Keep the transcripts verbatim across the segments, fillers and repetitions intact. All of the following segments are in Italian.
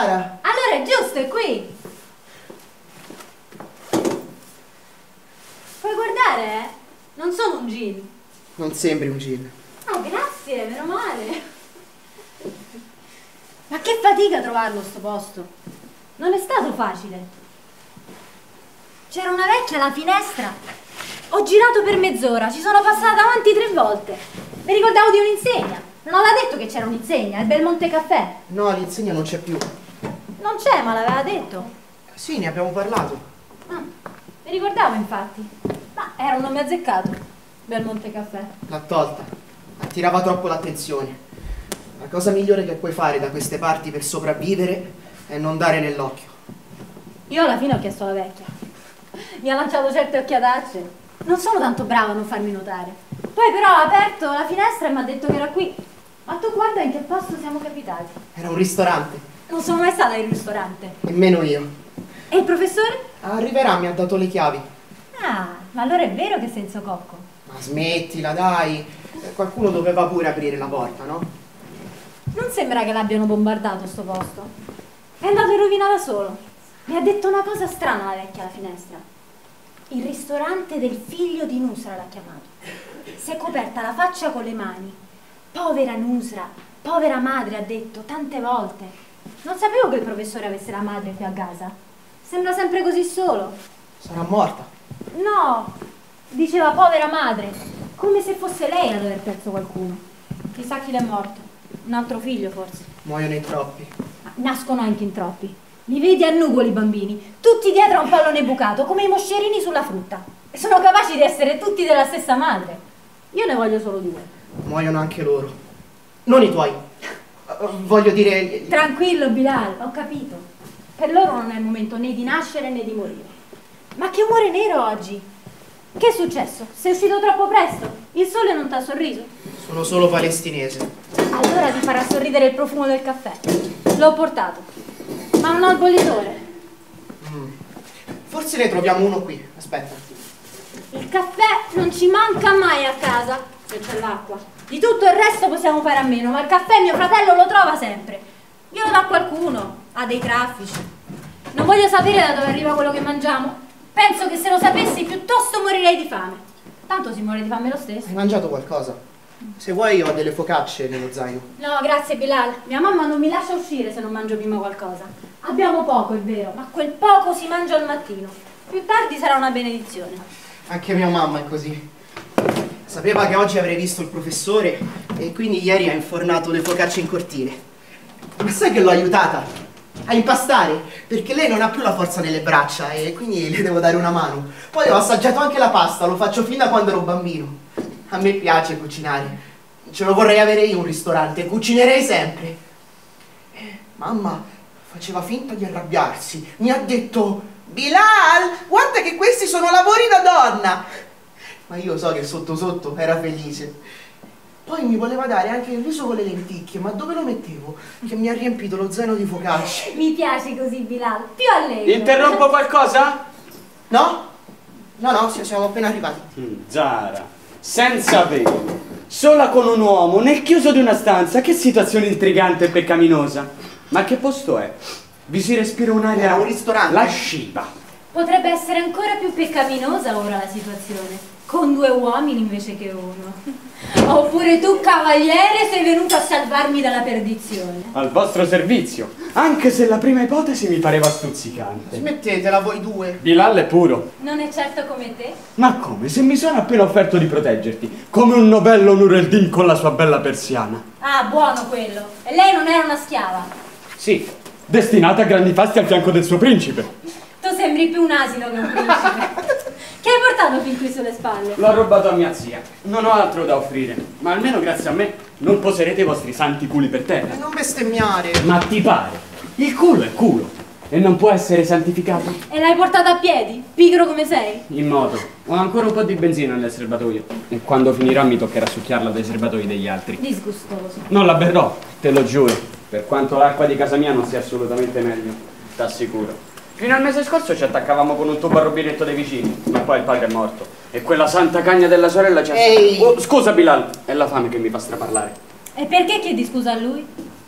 Zara! Allora è giusto, è qui! Puoi guardare, eh? Non sono un gin. Non sembri un gin. Oh, grazie, meno male. Ma che fatica trovarlo sto posto. Non è stato facile. C'era una vecchia alla finestra. Ho girato per mezz'ora, ci sono passata davanti tre volte. Mi ricordavo di un'insegna. Non aveva detto che c'era un'insegna, il Belmonte Caffè. No, l'insegna non c'è più. Non c'è, ma l'aveva detto. Sì, ne abbiamo parlato. Ah, mi ricordavo infatti. Ma era un nome azzeccato. Belmonte Caffè. L'ha tolta. Attirava troppo l'attenzione. La cosa migliore che puoi fare da queste parti per sopravvivere è non dare nell'occhio. Io alla fine ho chiesto alla vecchia. Mi ha lanciato certe occhiatacce. Non sono tanto brava a non farmi notare. Poi però ha aperto la finestra e mi ha detto che era qui. Ma tu guarda in che posto siamo capitati. Era un ristorante. Non sono mai stata in un ristorante. Nemmeno io. E il professore? Arriverà, mi ha dato le chiavi. Ah, ma allora è vero che senza cocco. Ma smettila, dai. Qualcuno doveva pure aprire la porta, no? Non sembra che l'abbiano bombardato sto posto. È andato in rovina da solo. Mi ha detto una cosa strana la vecchia alla finestra. Il ristorante del figlio di Nusra l'ha chiamato. Si è coperta la faccia con le mani. Povera Nusra, povera madre, ha detto tante volte. Non sapevo che il professore avesse la madre qui a casa. Sembra sempre così solo. Sarà morta. No, diceva povera madre, come se fosse lei ad aver perso qualcuno. Chissà chi l'è morto. Un altro figlio forse. Muoiono in troppi. Ma nascono anche in troppi. Li vedi a nugoli i bambini, tutti dietro a un pallone bucato, come i moscerini sulla frutta. E sono capaci di essere tutti della stessa madre. Io ne voglio solo due. Muoiono anche loro. Non i tuoi. Voglio dire... Tranquillo Bilal, ho capito. Per loro non è il momento né di nascere né di morire. Ma che umore nero oggi. Che è successo? Sei uscito troppo presto? Il sole non ti ha sorriso? Sono solo palestinese. Allora ti farà sorridere il profumo del caffè. L'ho portato. Ma non ho il bollitore. Mm. Forse ne troviamo uno qui. Aspetta. Il caffè non ci manca mai a casa, se c'è l'acqua. Di tutto il resto possiamo fare a meno, ma il caffè mio fratello lo trova sempre. Glielo dà qualcuno, ha dei traffici. Non voglio sapere da dove arriva quello che mangiamo. Penso che se lo sapessi piuttosto morirei di fame. Tanto si muore di fame lo stesso. Hai mangiato qualcosa? Se vuoi ho delle focacce nello zaino. No, grazie Bilal. Mia mamma non mi lascia uscire se non mangio prima qualcosa. Abbiamo poco, è vero, ma quel poco si mangia al mattino. Più tardi sarà una benedizione. Anche mia mamma è così. Sapeva che oggi avrei visto il professore e quindi ieri ha infornato le focacce in cortile. Ma sai che l'ho aiutata a impastare, perché lei non ha più la forza nelle braccia e quindi le devo dare una mano. Poi ho assaggiato anche la pasta, lo faccio fin da quando ero bambino. A me piace cucinare, ce lo vorrei avere io un ristorante, cucinerei sempre. Eh, mamma faceva finta di arrabbiarsi, mi ha detto: Bilal, guarda che questi sono lavori da donna. Ma io so che sotto sotto era felice. Poi mi voleva dare anche il riso con le lenticchie, ma dove lo mettevo? Che mi ha riempito lo zaino di focacce. Mi piace così Bilal, più allegro. Interrompo qualcosa? No? No, no, siamo appena arrivati. Mm, Zara, senza velo, sola con un uomo, nel chiuso di una stanza, che situazione intrigante e peccaminosa. Ma che posto è? Vi si respira un'aria... Era un ristorante. lasciva. Potrebbe essere ancora più peccaminosa ora la situazione, con due uomini invece che uno. Oppure tu, cavaliere, sei venuto a salvarmi dalla perdizione. Al vostro servizio, anche se la prima ipotesi mi pareva stuzzicante. Smettetela voi due. Bilal è puro. Non è certo come te? Ma come? Se mi sono appena offerto di proteggerti, come un novello Nur el-Din con la sua bella persiana. Ah, buono quello. E lei non era una schiava. Sì, destinata a grandi fasti al fianco del suo principe. Tu sembri più un asino che un principe. Che hai portato fin qui sulle spalle? L'ho rubato a mia zia. Non ho altro da offrire, ma almeno grazie a me non poserete i vostri santi culi per terra. Non bestemmiare. Ma ti pare? Il culo è culo e non può essere santificato. E l'hai portato a piedi, pigro come sei? In moto. Ho ancora un po' di benzina nel serbatoio e quando finirà mi toccherà succhiarla dai serbatoi degli altri. Disgustoso. Non la berrò, te lo giuro. Per quanto l'acqua di casa mia non sia assolutamente meglio, t'assicuro. Fino al mese scorso ci attaccavamo con un tubo al rubinetto dei vicini, ma poi il padre è morto. E quella santa cagna della sorella ci ha... Ehi! Oh, scusa Bilal, è la fame che mi fa straparlare. E perché chiedi scusa a lui?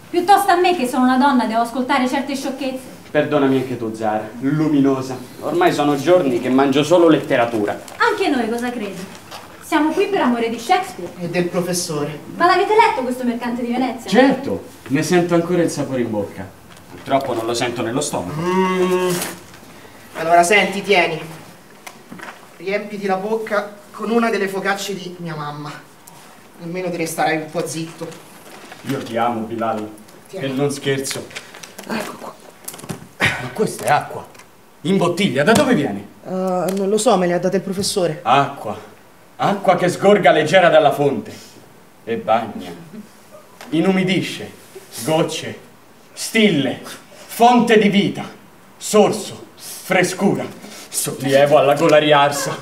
Piuttosto a me che sono una donna devo ascoltare certe sciocchezze. Perdonami anche tu, Zara, luminosa. Ormai sono giorni che mangio solo letteratura. Anche noi cosa credi? Siamo qui per amore di Shakespeare. E del professore. Ma l'avete letto questo Mercante di Venezia? Certo, ne sento ancora il sapore in bocca. Purtroppo non lo sento nello stomaco. Mm. Allora senti, tieni. Riempiti la bocca con una delle focacce di mia mamma. Almeno te ne starai un po' zitto. Io ti amo, Bilal. Tieni. E non scherzo. Ecco qua. Ma questa è acqua. In bottiglia, da dove viene? Uh, non lo so, me le ha date il professore. Acqua. Acqua che sgorga leggera dalla fonte. E bagna. Inumidisce. Gocce. Stille. Fonte di vita. Sorso. Frescura. Sollievo alla gola riarsa.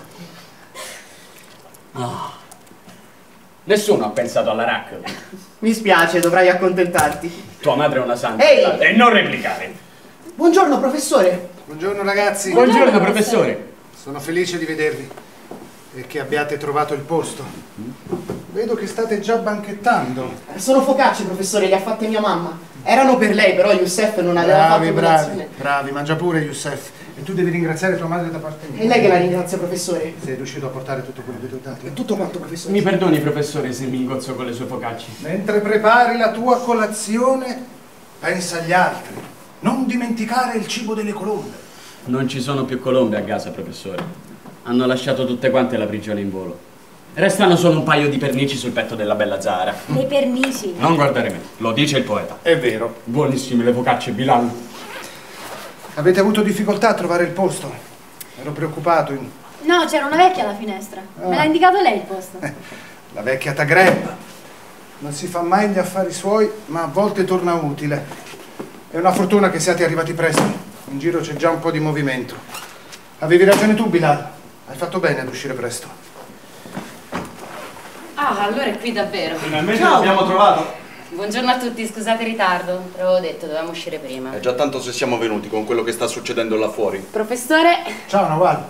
Oh. Nessuno ha pensato alla racca. Mi spiace, dovrai accontentarti. Tua madre è una santa. Ehi! E non replicare. Buongiorno, professore. Buongiorno ragazzi. Buongiorno, Buongiorno, professore. Sono felice di vedervi e che abbiate trovato il posto. Vedo che state già banchettando. Sono focacce, professore, le ha fatte mia mamma. Erano per lei, però Youssef non aveva Bravi, fatto bravi, colazione. bravi, mangia pure Youssef. E tu devi ringraziare tua madre da parte mia. È lei che la ringrazia, professore. Sei riuscito a portare tutto quello che ti ho dato? È tutto quanto, professore. Mi perdoni, professore, se mi ingozzo con le sue focacce. Mentre prepari la tua colazione, pensa agli altri. Non dimenticare il cibo delle colombe. Non ci sono più colombe a casa, professore. Hanno lasciato tutte quante la prigione in volo. Restano solo un paio di pernici sul petto della bella Zara. Le pernici. Non guardare me, lo dice il poeta. È vero. Buonissime le focacce, Bilal. Avete avuto difficoltà a trovare il posto? Ero preoccupato. In... No, c'era una vecchia alla finestra. Me l'ha indicato lei il posto. La vecchia Tagreb. Non si fa mai gli affari suoi, ma a volte torna utile. È una fortuna che siate arrivati presto. In giro c'è già un po' di movimento. Avevi ragione tu, Bilal. Hai fatto bene ad uscire presto. Ah, allora è qui davvero. Finalmente Ciao. l'abbiamo trovato. Buongiorno a tutti, scusate il ritardo. Te l'avevo detto, dovevamo uscire prima. È già tanto se siamo venuti con quello che sta succedendo là fuori. Professore, Ciao, Nawal.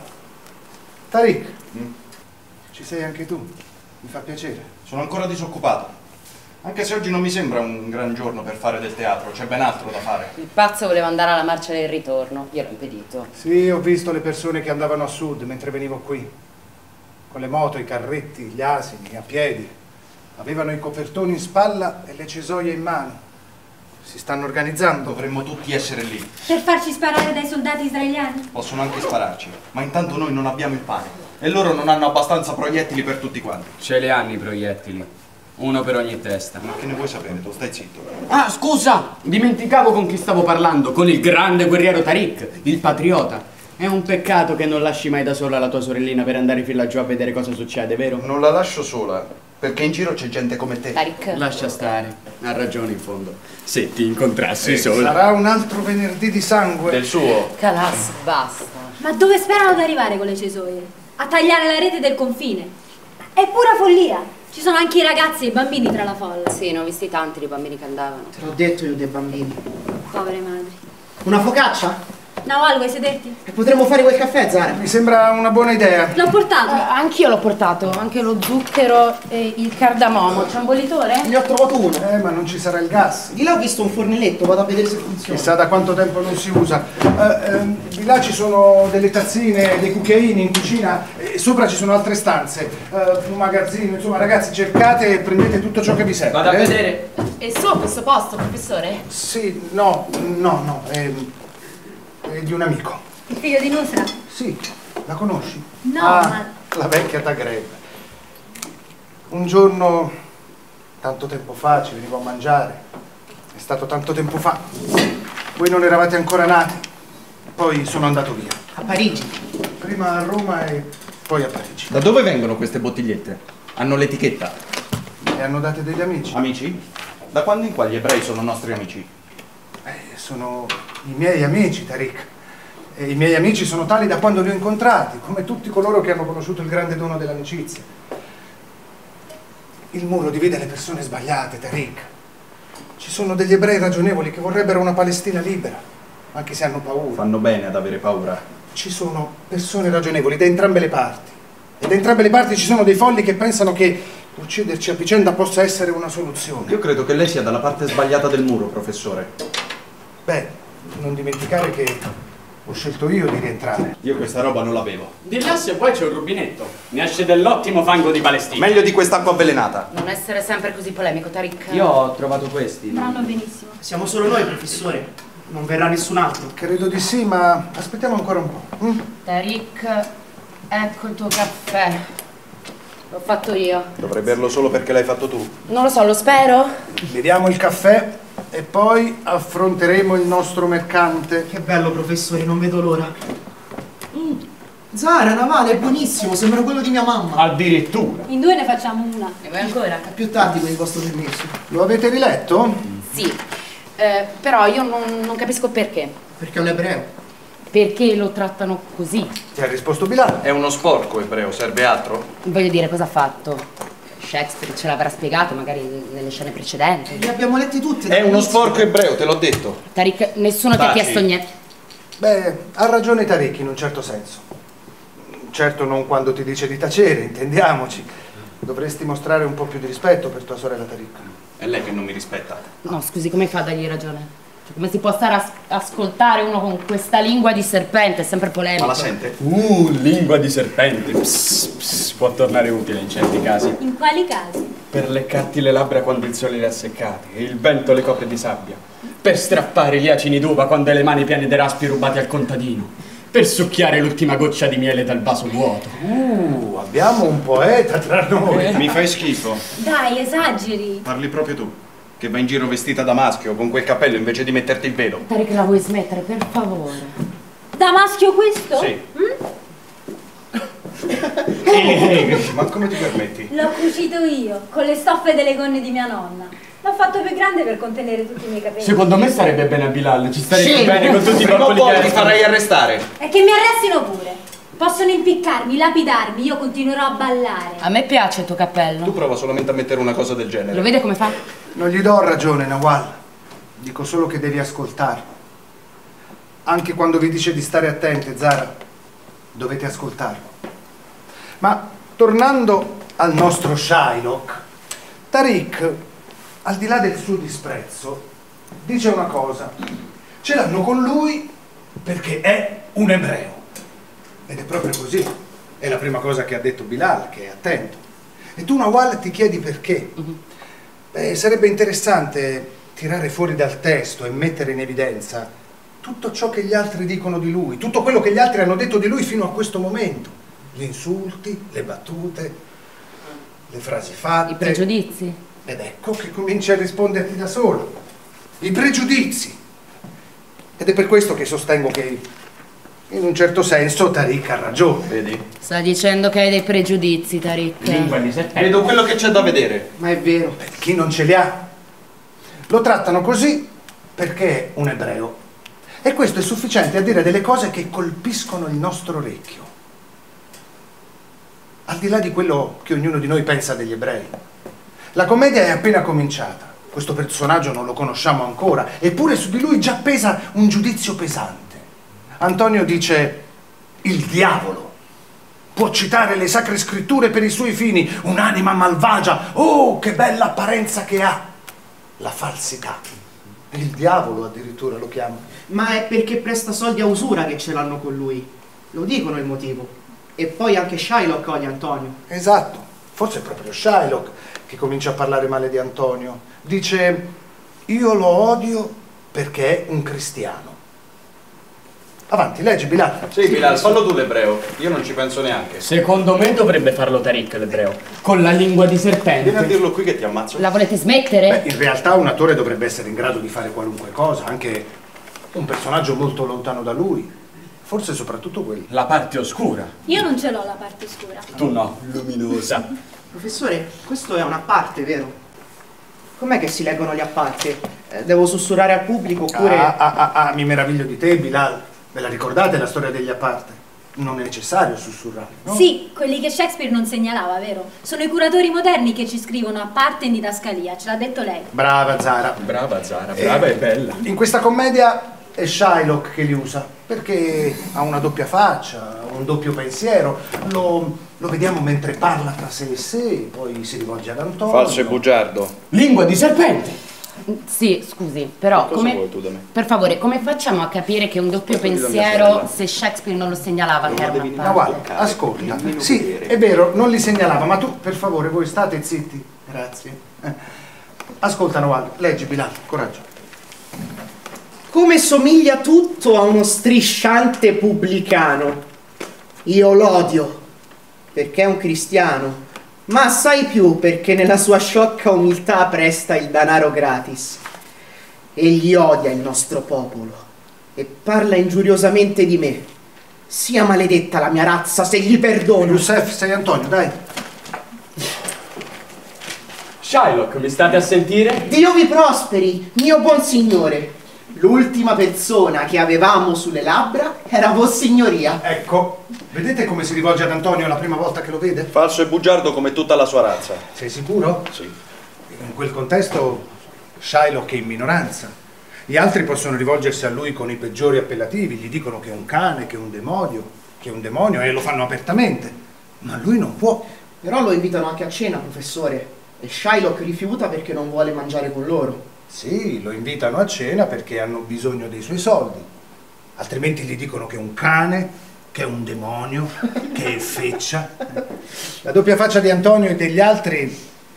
Tariq. Ci sei anche tu. Mi fa piacere. Sono ancora disoccupato. Anche se oggi non mi sembra un gran giorno per fare del teatro, c'è ben altro da fare. il pazzo voleva andare alla marcia del ritorno. Gliel'ho impedito. Sì, ho visto le persone che andavano a sud mentre venivo qui. Con le moto, i carretti, gli asini, a piedi. Avevano i copertoni in spalla e le cesoie in mano. Si stanno organizzando. Dovremmo tutti essere lì. Per farci sparare dai soldati israeliani? Possono anche spararci, ma intanto noi non abbiamo il pane. E loro non hanno abbastanza proiettili per tutti quanti. Ce li hanno i proiettili. Uno per ogni testa. Ma che ne vuoi sapere? Tu stai zitto. Ah, scusa! Dimenticavo con chi stavo parlando. Con il grande guerriero Tariq, il patriota. È un peccato che non lasci mai da sola la tua sorellina per andare fin laggiù a vedere cosa succede, vero? Non la lascio sola, perché in giro c'è gente come te. Tariq, Lascia stare. Ha ragione in fondo. Se ti incontrassi sola. Sarà un altro venerdì di sangue. Del suo. Calas, basta. Ma dove sperano di arrivare con le cesoie? A tagliare la rete del confine. È pura follia. Ci sono anche i ragazzi e i bambini tra la folla. Sì, ne ho visti tanti di bambini che andavano. Te l'ho detto io dei bambini. Povere madri. Una focaccia? Nawal, vuoi sederti? E potremmo fare quel caffè, Zara? Mi sembra una buona idea. L'ho portato. Anch'io l'ho portato, anche lo zucchero e il cardamomo. C'è un bollitore? Ne ho trovato uno. Eh, ma non ci sarà il gas. Di là ho visto un fornelletto, vado a vedere se funziona. Chissà da quanto tempo non si usa. Eh, ehm, di là ci sono delle tazzine, dei cucchiaini in cucina e sopra ci sono altre stanze, eh, un magazzino. Insomma, ragazzi, cercate e prendete tutto ciò che vi serve. Vado a eh? vedere. È solo questo posto, professore? Sì, no, no, no, è, è di un amico. Il figlio di Nusra? Sì, la conosci? No, Ah, ma... la vecchia Tagreb. Un giorno, tanto tempo fa, ci venivo a mangiare. È stato tanto tempo fa. Voi non eravate ancora nati. Poi sono andato via. A Parigi. Prima a Roma e poi a Parigi. Da dove vengono queste bottigliette? Hanno l'etichetta. Le hanno date degli amici. Amici? Da quando in qua gli ebrei sono nostri amici? Eh, sono i miei amici, Tariq. E i miei amici sono tali da quando li ho incontrati, come tutti coloro che hanno conosciuto il grande dono dell'amicizia. Il muro divide le persone sbagliate, Tariq. Ci sono degli ebrei ragionevoli che vorrebbero una Palestina libera, anche se hanno paura. Fanno bene ad avere paura. Ci sono persone ragionevoli da entrambe le parti. E da entrambe le parti ci sono dei folli che pensano che ucciderci a vicenda possa essere una soluzione. Io credo che lei sia dalla parte sbagliata del muro, professore. Beh, non dimenticare che ho scelto io di rientrare. Io questa roba non l'avevo. Di là se vuoi c'è un rubinetto. Ne esce dell'ottimo fango di Palestina. Meglio di quest'acqua avvelenata. Non essere sempre così polemico, Tariq. Io ho trovato questi. Vanno benissimo. Siamo solo noi, professore. Non verrà nessun altro. Credo di sì, ma aspettiamo ancora un po'. Mm? Tariq, ecco il tuo caffè. L'ho fatto io. Dovrei berlo solo perché l'hai fatto tu. Non lo so, lo spero. Beviamo il caffè e poi affronteremo il nostro mercante. Che bello, professore, non vedo l'ora. Mm. Zara, Navale, è buonissimo, sembra quello di mia mamma. Addirittura. In due ne facciamo una. E vuoi ancora? È più tardi con il vostro permesso. Lo avete riletto? Sì, eh, però io non, non capisco perché. Perché è un ebreo. Perché lo trattano così? Ti ha risposto Bilal. È uno sporco ebreo, serve altro? Voglio dire, cosa ha fatto? Shakespeare ce l'avrà spiegato magari nelle scene precedenti. Li abbiamo letti tutti. È uno dall'inizio. sporco ebreo, te l'ho detto. Tariq, nessuno ti ha Taci. chiesto niente. Beh, ha ragione Tariq in un certo senso. Certo non quando ti dice di tacere, intendiamoci. Dovresti mostrare un po' più di rispetto per tua sorella Tariq. È lei che non mi rispetta. No, scusi, come fa a dargli ragione? Cioè, come si può stare a ascoltare uno con questa lingua di serpente? È sempre polemico. Ma la sente? Uh, lingua di serpente. Pss, pss, può tornare utile in certi casi. In quali casi? Per leccarti le labbra quando il sole le ha seccate e il vento le copre di sabbia. Per strappare gli acini d'uva quando hai le mani piene di raspi rubati al contadino. Per succhiare l'ultima goccia di miele dal vaso vuoto. Uh, abbiamo un poeta tra noi. Mi fai schifo. Dai, esageri. Parli proprio tu, che vai in giro vestita da maschio con quel cappello invece di metterti il velo. Tariq, la vuoi smettere, per favore? Da maschio questo? Sì. Ma come ti permetti? L'ho cucito io, con le stoffe delle gonne di mia nonna. L'ho fatto più grande per contenere tutti i miei capelli. Secondo me starebbe bene a Bilal, ci starebbe Sì. bene con tutti i Prima o pappoli poi che ti escono. farai arrestare. E che mi arrestino pure. Possono impiccarmi, lapidarmi, io continuerò a ballare. A me piace il tuo cappello. Tu prova solamente a mettere una cosa del Lo genere. vede come fa? Non gli do ragione, Nawal. Dico solo che devi ascoltarlo. Anche quando vi dice di stare attente, Zara, dovete ascoltarlo. Ma tornando al nostro Shylock, Tariq, al di là del suo disprezzo, dice una cosa. Ce l'hanno con lui perché è un ebreo. Ed è proprio così. È la prima cosa che ha detto Bilal, che è attento. E tu, Nawal, ti chiedi perché. Beh, sarebbe interessante tirare fuori dal testo e mettere in evidenza tutto ciò che gli altri dicono di lui, tutto quello che gli altri hanno detto di lui fino a questo momento. Gli insulti, le battute, le frasi fatte. I pregiudizi. Ed ecco che comincia a risponderti da solo. I pregiudizi. Ed è per questo che sostengo che, in un certo senso, Tariq ha ragione. Vedi? Sta dicendo che hai dei pregiudizi, Tariq. Lingua di serpente. Vedo quello che c'è da vedere. Ma è vero. Beh, chi non ce li ha? Lo trattano così perché è un ebreo. E questo è sufficiente a dire delle cose che colpiscono il nostro orecchio. Al di là di quello che ognuno di noi pensa degli ebrei. La commedia è appena cominciata. Questo personaggio non lo conosciamo ancora, eppure su di lui già pesa un giudizio pesante. Antonio dice: il diavolo può citare le sacre scritture per i suoi fini, un'anima malvagia, oh che bella apparenza che ha! La falsità. Il diavolo addirittura lo chiama. Ma è perché presta soldi a usura che ce l'hanno con lui. Lo dicono il motivo. E poi anche Shylock odia Antonio. Esatto, forse è proprio Shylock che comincia a parlare male di Antonio. Dice: io lo odio perché è un cristiano. Avanti, leggi Bilal. Sì, Bilal, fallo tu l'ebreo. Io non ci penso neanche. Secondo me dovrebbe farlo Tariq l'ebreo. Con la lingua di Vieni a serpente. dirlo qui che ti ammazzo. La volete smettere? Beh, in realtà un attore dovrebbe essere in grado di fare qualunque cosa, anche un personaggio molto lontano da lui. Forse soprattutto quello. La parte oscura. Io non ce l'ho la parte scura. Tu no, luminosa. Professore, questo è una parte, vero? Com'è che si leggono le apparte? Eh, devo sussurrare al pubblico oppure... Ah, ah, ah, ah, mi meraviglio di te, Bilal. Ve la ricordate la storia degli aparte? Non è necessario sussurrare, no? Sì, quelli che Shakespeare non segnalava, vero? Sono i curatori moderni che ci scrivono a parte in didascalia, ce l'ha detto lei. Brava Zara. Brava Zara, brava e bella. In questa commedia è Shylock che li usa, perché ha una doppia faccia, un doppio pensiero, lo, Lo vediamo mentre parla tra sé e sé, poi si rivolge ad Antonio. Falso e bugiardo. Lingua di serpente! Sì, scusi, però Cosa come, vuoi tu da me? per favore, come facciamo a capire che è un doppio Quello di la mia pensiero sorella. se Shakespeare non lo segnalava che era devi una No, parte? guarda, ascolta. Sì, è vero, non li segnalava, ma tu, per favore, voi state zitti. Grazie. Eh. Ascolta, Noal, leggi, Bilal, coraggio. Come somiglia tutto a uno strisciante pubblicano. Io l'odio, perché è un cristiano, ma assai più perché nella sua sciocca umiltà presta il denaro gratis. Egli odia il nostro popolo e parla ingiuriosamente di me. Sia maledetta la mia razza se gli perdono. Youssef, sei Antonio, dai. Shylock, mi state a sentire? Dio vi prosperi, mio buon signore. L'ultima persona che avevamo sulle labbra era Vossignoria. Ecco, vedete come si rivolge ad Antonio la prima volta che lo vede? Falso e bugiardo come tutta la sua razza. Sei sicuro? Sì. In quel contesto Shylock è in minoranza. Gli altri possono rivolgersi a lui con i peggiori appellativi, gli dicono che è un cane, che è un demonio, che è un demonio e lo fanno apertamente. Ma lui non può. Però lo invitano anche a cena, professore, e Shylock rifiuta perché non vuole mangiare con loro. Sì, lo invitano a cena perché hanno bisogno dei suoi soldi. Altrimenti gli dicono che è un cane, che è un demonio, che è feccia. La doppia faccia di Antonio e degli altri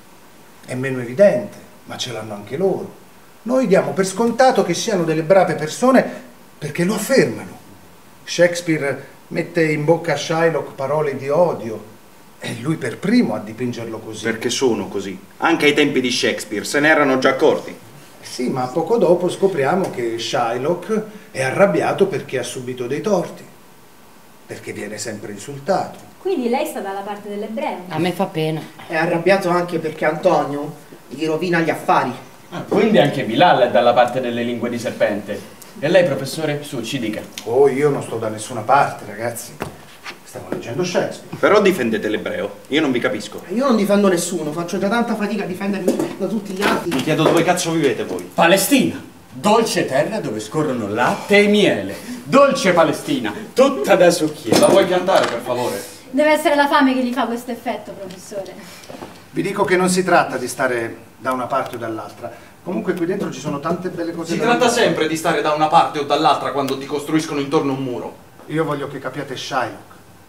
è meno evidente, ma ce l'hanno anche loro. Noi diamo per scontato che siano delle brave persone perché lo affermano. Shakespeare mette in bocca a Shylock parole di odio. È lui per primo a dipingerlo così. Perché sono così. Anche ai tempi di Shakespeare se ne erano già accorti. Sì, ma poco dopo scopriamo che Shylock è arrabbiato perché ha subito dei torti, perché viene sempre insultato. Quindi lei sta dalla parte dell'ebreo. A me fa pena. È arrabbiato anche perché Antonio gli rovina gli affari. Ah, quindi anche Bilal è dalla parte delle lingue di serpente. E lei, professore, su, ci dica. Oh, io non sto da nessuna parte, ragazzi. Stiamo leggendo Shakespeare. Però difendete l'ebreo. Io non vi capisco. Io non difendo nessuno, faccio già tanta fatica a difendermi da tutti gli altri. Mi chiedo dove cazzo vivete voi. Palestina, dolce terra dove scorrono latte e miele. Dolce Palestina, tutta da succhiere. La vuoi cantare, per favore? Deve essere la fame che gli fa questo effetto, professore. Vi dico che non si tratta di stare da una parte o dall'altra. Comunque qui dentro ci sono tante belle cose Si da tratta vedere. sempre di stare da una parte o dall'altra quando ti costruiscono intorno un muro. Io voglio che capiate Shylock,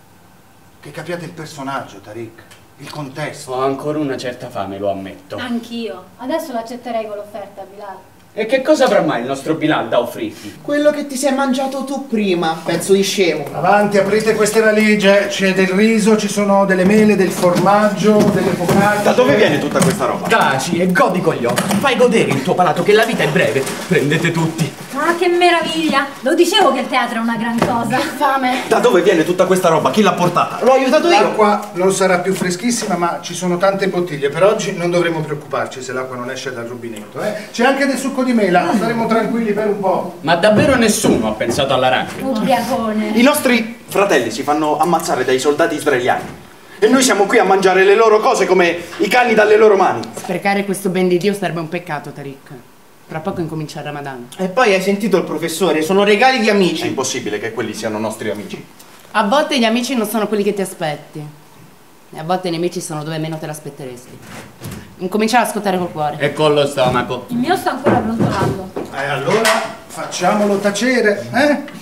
che capiate il personaggio, Tariq, il contesto. Ho ancora una certa fame, lo ammetto. Anch'io. Adesso l'accetterei con l'offerta, Bilal. E che cosa avrà mai il nostro Bilal da offrirti? Quello che ti sei mangiato tu prima, pezzo di scemo. Avanti, aprite queste valigie, c'è del riso, ci sono delle mele, del formaggio, delle focacce. Da dove viene tutta questa roba? Taci e godi con gli occhi. Fai godere il tuo palato che la vita è breve. Prendete tutti. Ah, che meraviglia! Lo dicevo che il teatro è una gran cosa. Fame. Da dove viene tutta questa roba? Chi l'ha portata? L'ho aiutato io. L'acqua non sarà più freschissima, ma ci sono tante bottiglie. Per oggi non dovremo preoccuparci se l'acqua non esce dal rubinetto. Eh? C'è anche del succo di mela, staremo tranquilli per un po'. Ma davvero nessuno ha pensato all'arancio? Ubriacone. I nostri fratelli si fanno ammazzare dai soldati israeliani. E noi siamo qui a mangiare le loro cose come i cani dalle loro mani. Sprecare questo ben di Dio sarebbe un peccato, Tariq. Tra poco incomincia il Ramadan. E poi hai sentito il professore, sono regali di È amici. impossibile che quelli siano nostri amici. A volte gli amici non sono quelli che ti aspetti. E a volte i nemici sono dove meno te l'aspetteresti. Incominciare ad ascoltare col cuore. E con lo stomaco. Il mio sta ancora brontolando. E allora facciamolo tacere, eh?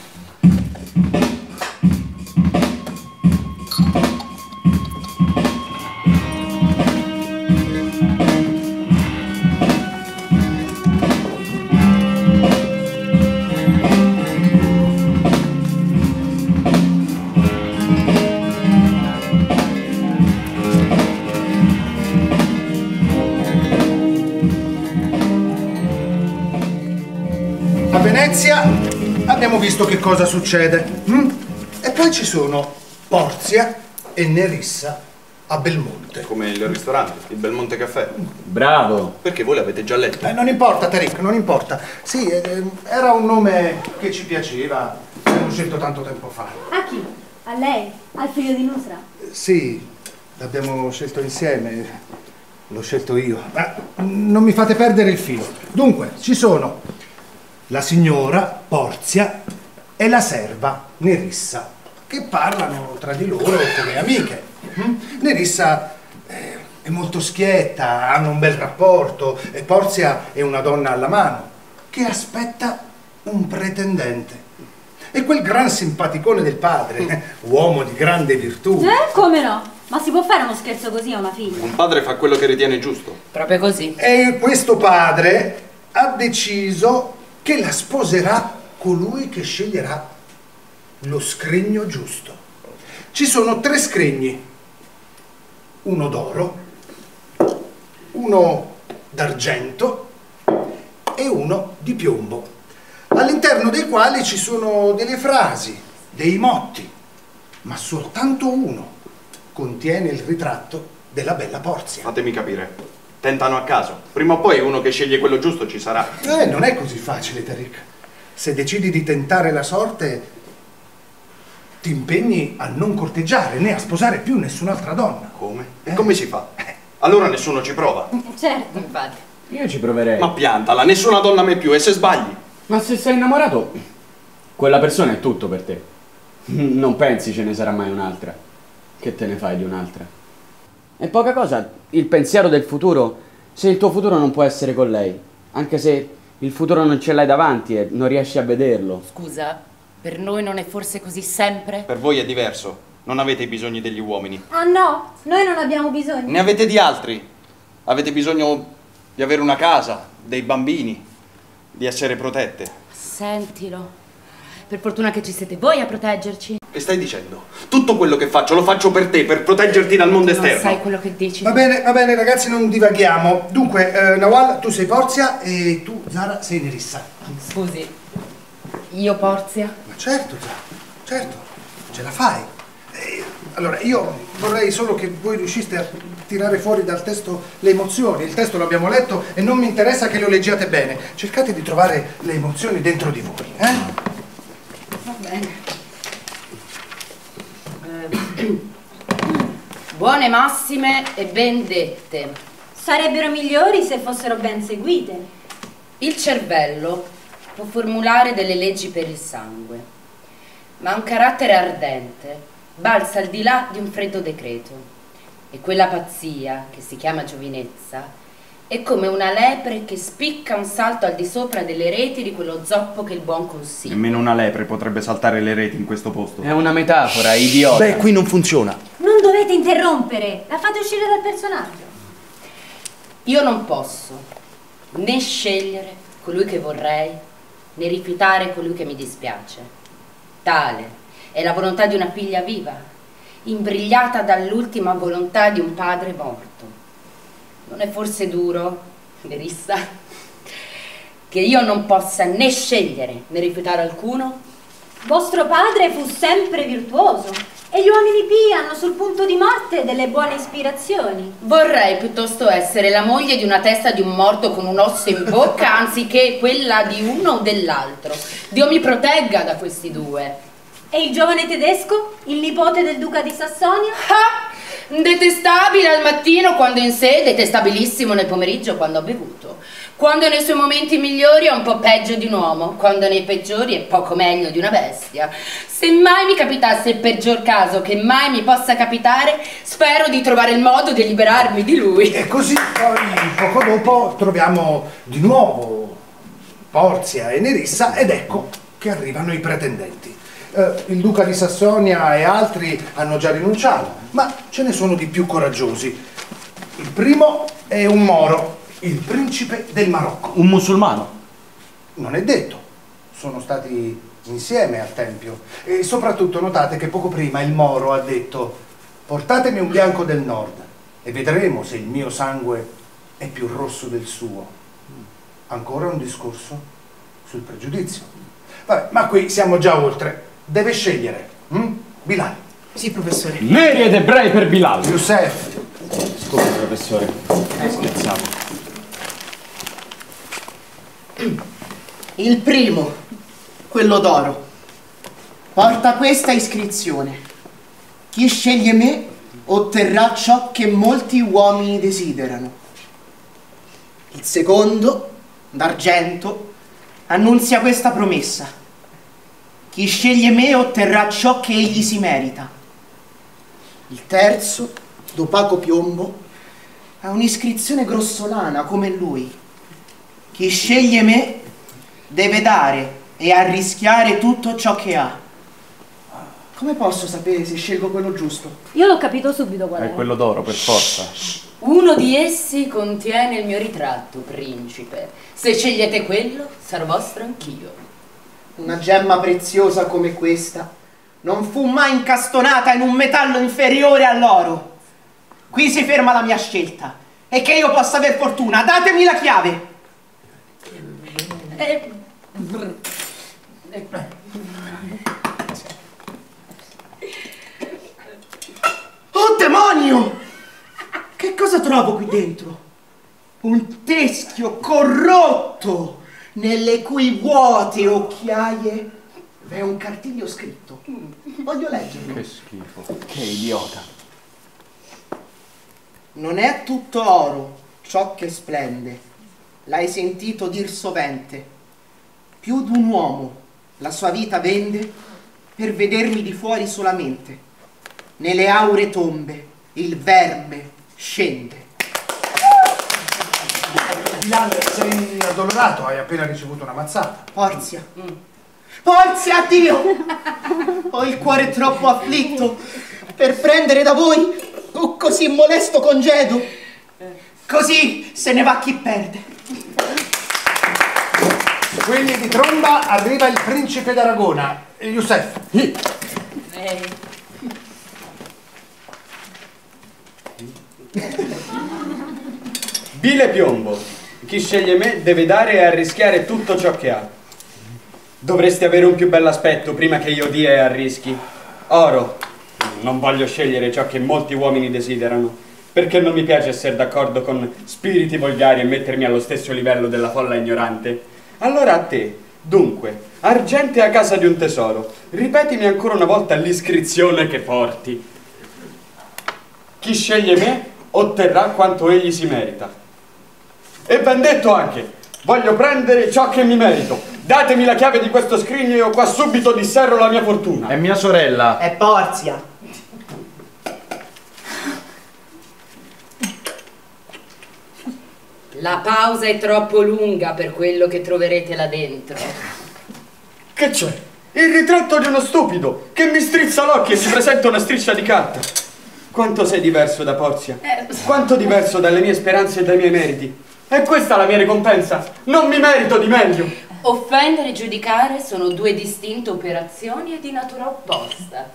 A Venezia abbiamo visto che cosa succede. hm? E poi ci sono Porzia e Nerissa a Belmonte. Come il ristorante, il Belmonte Caffè. Bravo. Perché voi l'avete già letto? Eh, non importa, Tariq, non importa. Sì, eh, era un nome che ci piaceva, l'abbiamo scelto tanto tempo fa. A chi? A lei? Al figlio di Nusra? Eh, Sì, l'abbiamo scelto insieme, l'ho scelto io. Ma non mi fate perdere il filo. Dunque, ci sono la signora Porzia e la serva Nerissa, che parlano tra di loro come amiche. Mm? Nerissa eh, è molto schietta, hanno un bel rapporto, e Porzia è una donna alla mano che aspetta un pretendente. E quel gran simpaticone del padre, eh, uomo di grande virtù. Eh, come no? Ma si può fare uno scherzo così a una figlia? Un padre fa quello che ritiene giusto. Proprio così. E questo padre ha deciso che la sposerà colui che sceglierà lo scrigno giusto. Ci sono tre scrigni, uno d'oro, uno d'argento e uno di piombo, all'interno dei quali ci sono delle frasi, dei motti, ma soltanto uno contiene il ritratto della bella Porzia. Fatemi capire. Tentano a caso. Prima o poi uno che sceglie quello giusto ci sarà. Eh, non è così facile, Tariq. Se decidi di tentare la sorte, ti impegni a non corteggiare né a sposare più nessun'altra donna. Come? E Eh? come si fa? Allora nessuno ci prova. Certo. Infatti. Io ci proverei. Ma piantala, nessuna donna mai più, e se sbagli? Ma se sei innamorato, quella persona è tutto per te. Non pensi ce ne sarà mai un'altra. Che te ne fai di un'altra? È poca cosa il pensiero del futuro, se il tuo futuro non può essere con lei. Anche se il futuro non ce l'hai davanti e non riesci a vederlo. Scusa, per noi non è forse così sempre? Per voi è diverso. Non avete i bisogni degli uomini. Ah no, noi non abbiamo bisogno. Ne avete di altri. Avete bisogno di avere una casa, dei bambini, di essere protette. Sentilo. Per fortuna che ci siete voi a proteggerci. Che stai dicendo? Tutto quello che faccio lo faccio per te, per proteggerti dal mondo Non esterno. sai quello che dici. Va bene, va bene ragazzi, non divaghiamo. Dunque, eh, Nawal, tu sei Porzia e tu, Zara, sei Nerissa. Scusi, io Porzia? Ma certo, Zara, certo, ce la fai. Eh, allora, io vorrei solo che voi riusciste a tirare fuori dal testo le emozioni. Il testo l'abbiamo letto e non mi interessa che lo leggiate bene. Cercate di trovare le emozioni dentro di voi, eh? Va bene. Eh, buone massime e ben dette. Sarebbero migliori se fossero ben seguite. Il cervello può formulare delle leggi per il sangue, ma un carattere ardente balza al di là di un freddo decreto. E quella pazzia, che si chiama giovinezza, è come una lepre che spicca un salto al di sopra delle reti di quello zoppo che il buon consiglia. Nemmeno una lepre potrebbe saltare le reti in questo posto. È una metafora, idiota. Beh, qui non funziona. Non dovete interrompere, la fate uscire dal personaggio. Io non posso né scegliere colui che vorrei, né rifiutare colui che mi dispiace. Tale è la volontà di una figlia viva, imbrigliata dall'ultima volontà di un padre morto. Non è forse duro, Nerissa, che io non possa né scegliere né rifiutare alcuno? Vostro padre fu sempre virtuoso e gli uomini pii hanno sul punto di morte delle buone ispirazioni. Vorrei piuttosto essere la moglie di una testa di un morto con un osso in bocca anziché quella di uno o dell'altro. Dio mi protegga da questi due. E il giovane tedesco, il nipote del duca di Sassonia? Ah! Detestabile al mattino quando è in sé, detestabilissimo nel pomeriggio quando ha bevuto. Quando nei suoi momenti migliori è un po' peggio di un uomo, quando nei peggiori è poco meglio di una bestia. Se mai mi capitasse il peggior caso che mai mi possa capitare, spero di trovare il modo di liberarmi di lui. E così poi poco dopo troviamo di nuovo Porzia e Nerissa ed ecco che arrivano i pretendenti. Uh, il duca di Sassonia e altri hanno già rinunciato, ma ce ne sono di più coraggiosi. Il primo è un moro, il principe del Marocco. Un musulmano? Non è detto, sono stati insieme al tempio. E soprattutto notate che poco prima il moro ha detto: portatemi un bianco del nord e vedremo se il mio sangue è più rosso del suo. Ancora un discorso sul pregiudizio. Vabbè, ma qui siamo già oltre. Deve scegliere. Hm? Bilal. Sì, professore. Neri ed ebrei per Bilal. Youssef. Scusi, professore. Scherzavo. Il primo, quello d'oro, porta questa iscrizione: chi sceglie me otterrà ciò che molti uomini desiderano. Il secondo, d'argento, annunzia questa promessa: chi sceglie me otterrà ciò che egli si merita. Il terzo, d'opaco piombo, ha un'iscrizione grossolana come lui. Chi sceglie me deve dare e arrischiare tutto ciò che ha. Come posso sapere se scelgo quello giusto? Io l'ho capito subito qual è. È quello d'oro, per forza. Uno di essi contiene il mio ritratto, principe. Se scegliete quello, sarò vostro anch'io. Una gemma preziosa come questa non fu mai incastonata in un metallo inferiore all'oro. Qui si ferma la mia scelta. E che io possa aver fortuna, datemi la chiave. Eh, eh, Oh demonio! Che cosa trovo qui dentro? Un teschio corrotto, nelle cui vuote occhiaie v'è un cartiglio scritto. Voglio leggerlo. Che schifo. Che idiota. Non è tutto oro ciò che splende, l'hai sentito dir sovente. Più d'un uomo la sua vita vende per vedermi di fuori solamente. Nelle aure tombe il verme scende. Bilal, sei addolorato, hai appena ricevuto una mazzata. Porzia. Porzia, Dio! Ho il cuore troppo afflitto per prendere da voi un così molesto congedo. Così se ne va chi perde. Quindi di tromba arriva il principe d'Aragona, Youssef. eh. Bile piombo. Chi sceglie me deve dare e arrischiare tutto ciò che ha. Dovresti avere un più bell'aspetto prima che io dia e arrischi. Oro. Non voglio scegliere ciò che molti uomini desiderano, perché non mi piace essere d'accordo con spiriti volgari e mettermi allo stesso livello della folla ignorante. Allora a te, dunque, argente a casa di un tesoro. Ripetimi ancora una volta l'iscrizione che porti. Chi sceglie me otterrà quanto egli si merita. E ben detto anche, voglio prendere ciò che mi merito. Datemi la chiave di questo scrigno e io qua subito disserro la mia fortuna. È mia sorella. È Porzia. La pausa è troppo lunga per quello che troverete là dentro. Che c'è? Il ritratto di uno stupido che mi strizza l'occhio e si presenta una striscia di carta. Quanto sei diverso da Porzia? Eh. Quanto diverso dalle mie speranze e dai miei meriti. È questa la mia ricompensa. Non mi merito di meglio. Offendere e giudicare sono due distinte operazioni e di natura opposta.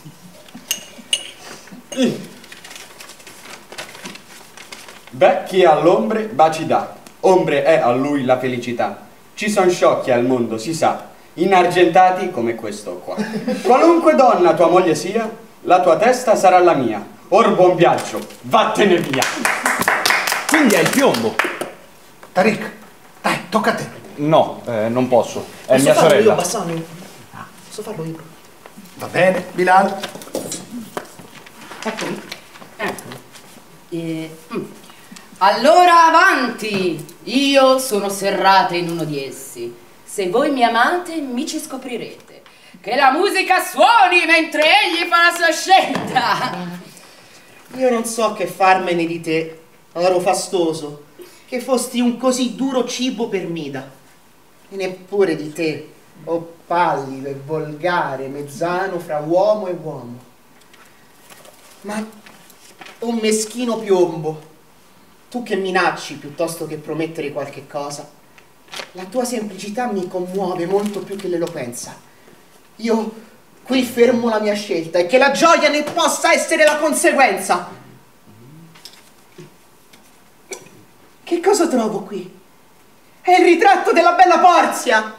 Beh, chi ha l'ombre baci dà. Ombre è a lui la felicità. Ci son sciocchi al mondo, si sa, inargentati come questo qua. Qualunque donna tua moglie sia, la tua testa sarà la mia. Or buon viaggio, vattene via. Quindi è il piombo. Tariq, dai, tocca a te. No, eh, non posso. È Posso mia farlo sorella. io, Bassano? Posso farlo io? Va bene, Bilal. Eccomi. Ecco. Eh, mm. Allora avanti! Io sono serrata in uno di essi. Se voi mi amate, mi ci scoprirete. Che la musica suoni mentre egli fa la sua scelta. Io non so che farmene di te, oro fastoso, che fosti un così duro cibo per Mida. E neppure di te, o pallido e volgare mezzano fra uomo e uomo. Ma, o meschino piombo, tu che minacci piuttosto che promettere qualche cosa, la tua semplicità mi commuove molto più che l'eloquenza. Io qui fermo la mia scelta e che la gioia ne possa essere la conseguenza. Che cosa trovo qui? È il ritratto della bella Porzia!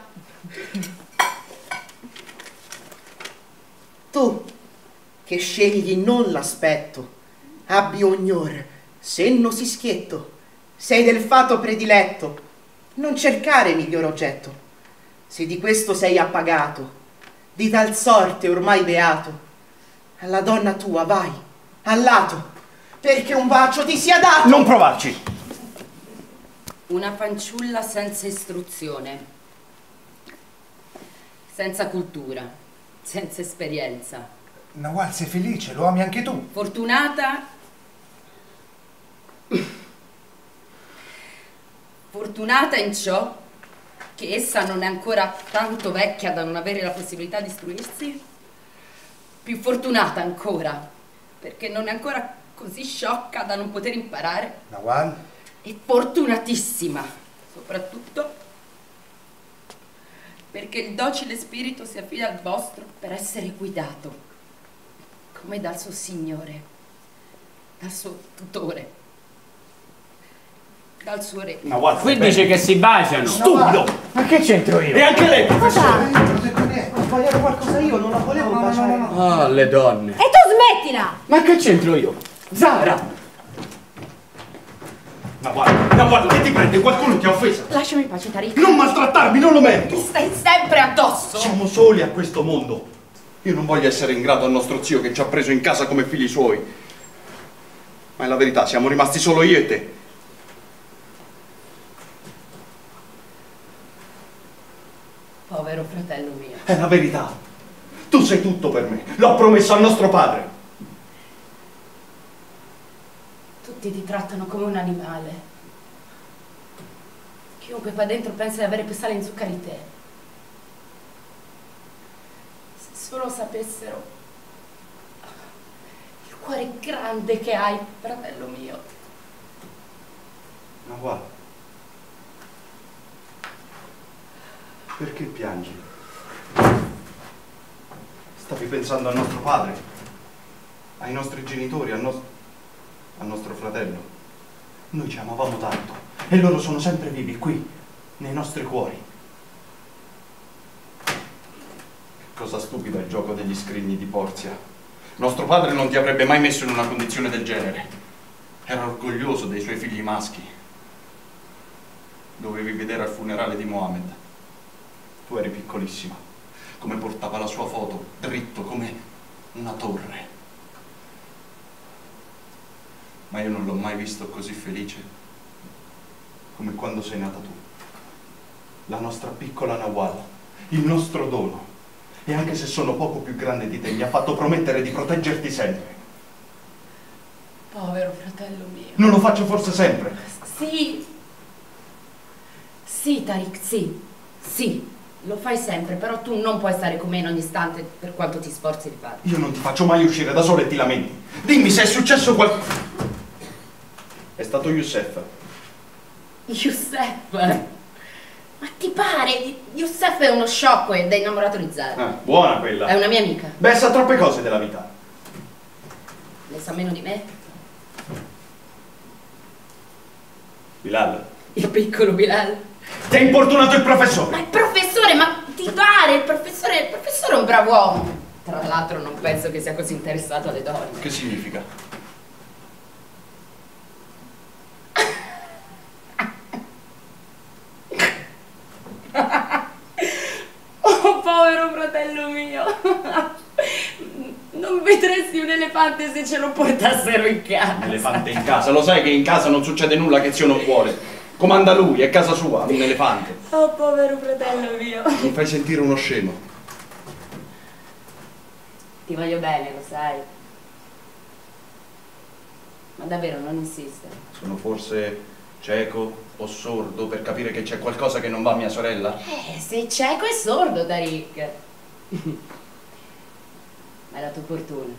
Tu, che scegli non l'aspetto, abbi ognor, senno sì schietto, sei del fato prediletto, non cercare miglior oggetto. Se di questo sei appagato, di tal sorte ormai beato, alla donna tua vai, al lato, perché un bacio ti sia dato. Non provarci. Una fanciulla senza istruzione, senza cultura, senza esperienza, Nawal, sei felice? Lo ami anche tu? Fortunata... Fortunata in ciò che essa non è ancora tanto vecchia da non avere la possibilità di istruirsi, più fortunata ancora perché non è ancora così sciocca da non poter imparare, Nawal? e fortunatissima soprattutto perché il docile spirito si affida al vostro per essere guidato come dal suo Signore, dal suo tutore, dal suo re. Nawal, Qui dice che si baciano. stupido! Ma che c'entro io? E anche lei, professore! Io non ho detto niente, ho sbagliato qualcosa io, non la volevo baciare. Ah, le donne. E tu smettila! Ma che c'entro io? Zara! Nawal, Nawal, che ti prende? Qualcuno ti ha offesa? Lasciami in pace, Tariq. Non maltrattarmi, non lo merito! Mi stai sempre addosso. Siamo soli a questo mondo. Io non voglio essere ingrato al nostro zio che ci ha preso in casa come figli suoi. Ma è la verità, siamo rimasti solo io e te. Povero fratello mio. È la verità. Tu sei tutto per me. L'ho promesso al nostro padre. Tutti ti trattano come un animale. Chiunque qua dentro pensa di avere più sale in zucchero di te. Se solo sapessero il cuore grande che hai, fratello mio. Nawal, perché piangi? Stavi pensando al nostro padre, ai nostri genitori, al, nos- al nostro fratello. Noi ci amavamo tanto e loro sono sempre vivi qui, nei nostri cuori. Che cosa stupida il gioco degli scrigni di Porzia. Nostro padre non ti avrebbe mai messo in una condizione del genere. Era orgoglioso dei suoi figli maschi. Dovevi vedere al funerale di Mohammed. Tu eri piccolissima, come portava la sua foto, dritto come una torre. Ma io non l'ho mai visto così felice come quando sei nata tu. La nostra piccola Nawal, il nostro dono. E anche se sono poco più grande di te, mi ha fatto promettere di proteggerti sempre. Povero fratello mio. Non lo faccio forse sempre? Sì. Sì, Tariq, sì. Sì. Lo fai sempre, però tu non puoi stare con me in ogni istante per quanto ti sforzi di fare. Io non ti faccio mai uscire da solo e ti lamenti. Dimmi se è successo qualcosa. È stato Youssef. Youssef? Ma ti pare? Youssef è uno sciocco ed è innamorato di Zara. Ah, buona quella. È una mia amica. Beh, sa troppe cose della vita. Ne sa meno di me? Bilal. Il piccolo Bilal. Ti ha importunato il professore. Ma il professore, ma ti pare? Il professore, il professore è un bravo uomo. Tra l'altro non penso che sia così interessato alle donne. Che significa? Oh, povero fratello mio. Non vedresti un elefante se ce lo portassero in casa. Elefante in casa. Lo sai che in casa non succede nulla che zio non vuole. Comanda lui, è casa sua, un elefante. Oh, povero fratello mio. Mi fai sentire uno scemo. Ti voglio bene, lo sai. Ma davvero, non insistere. Sono forse cieco o sordo per capire che c'è qualcosa che non va a mia sorella? Eh, sei cieco e sordo, Tariq. Ma è la tua fortuna.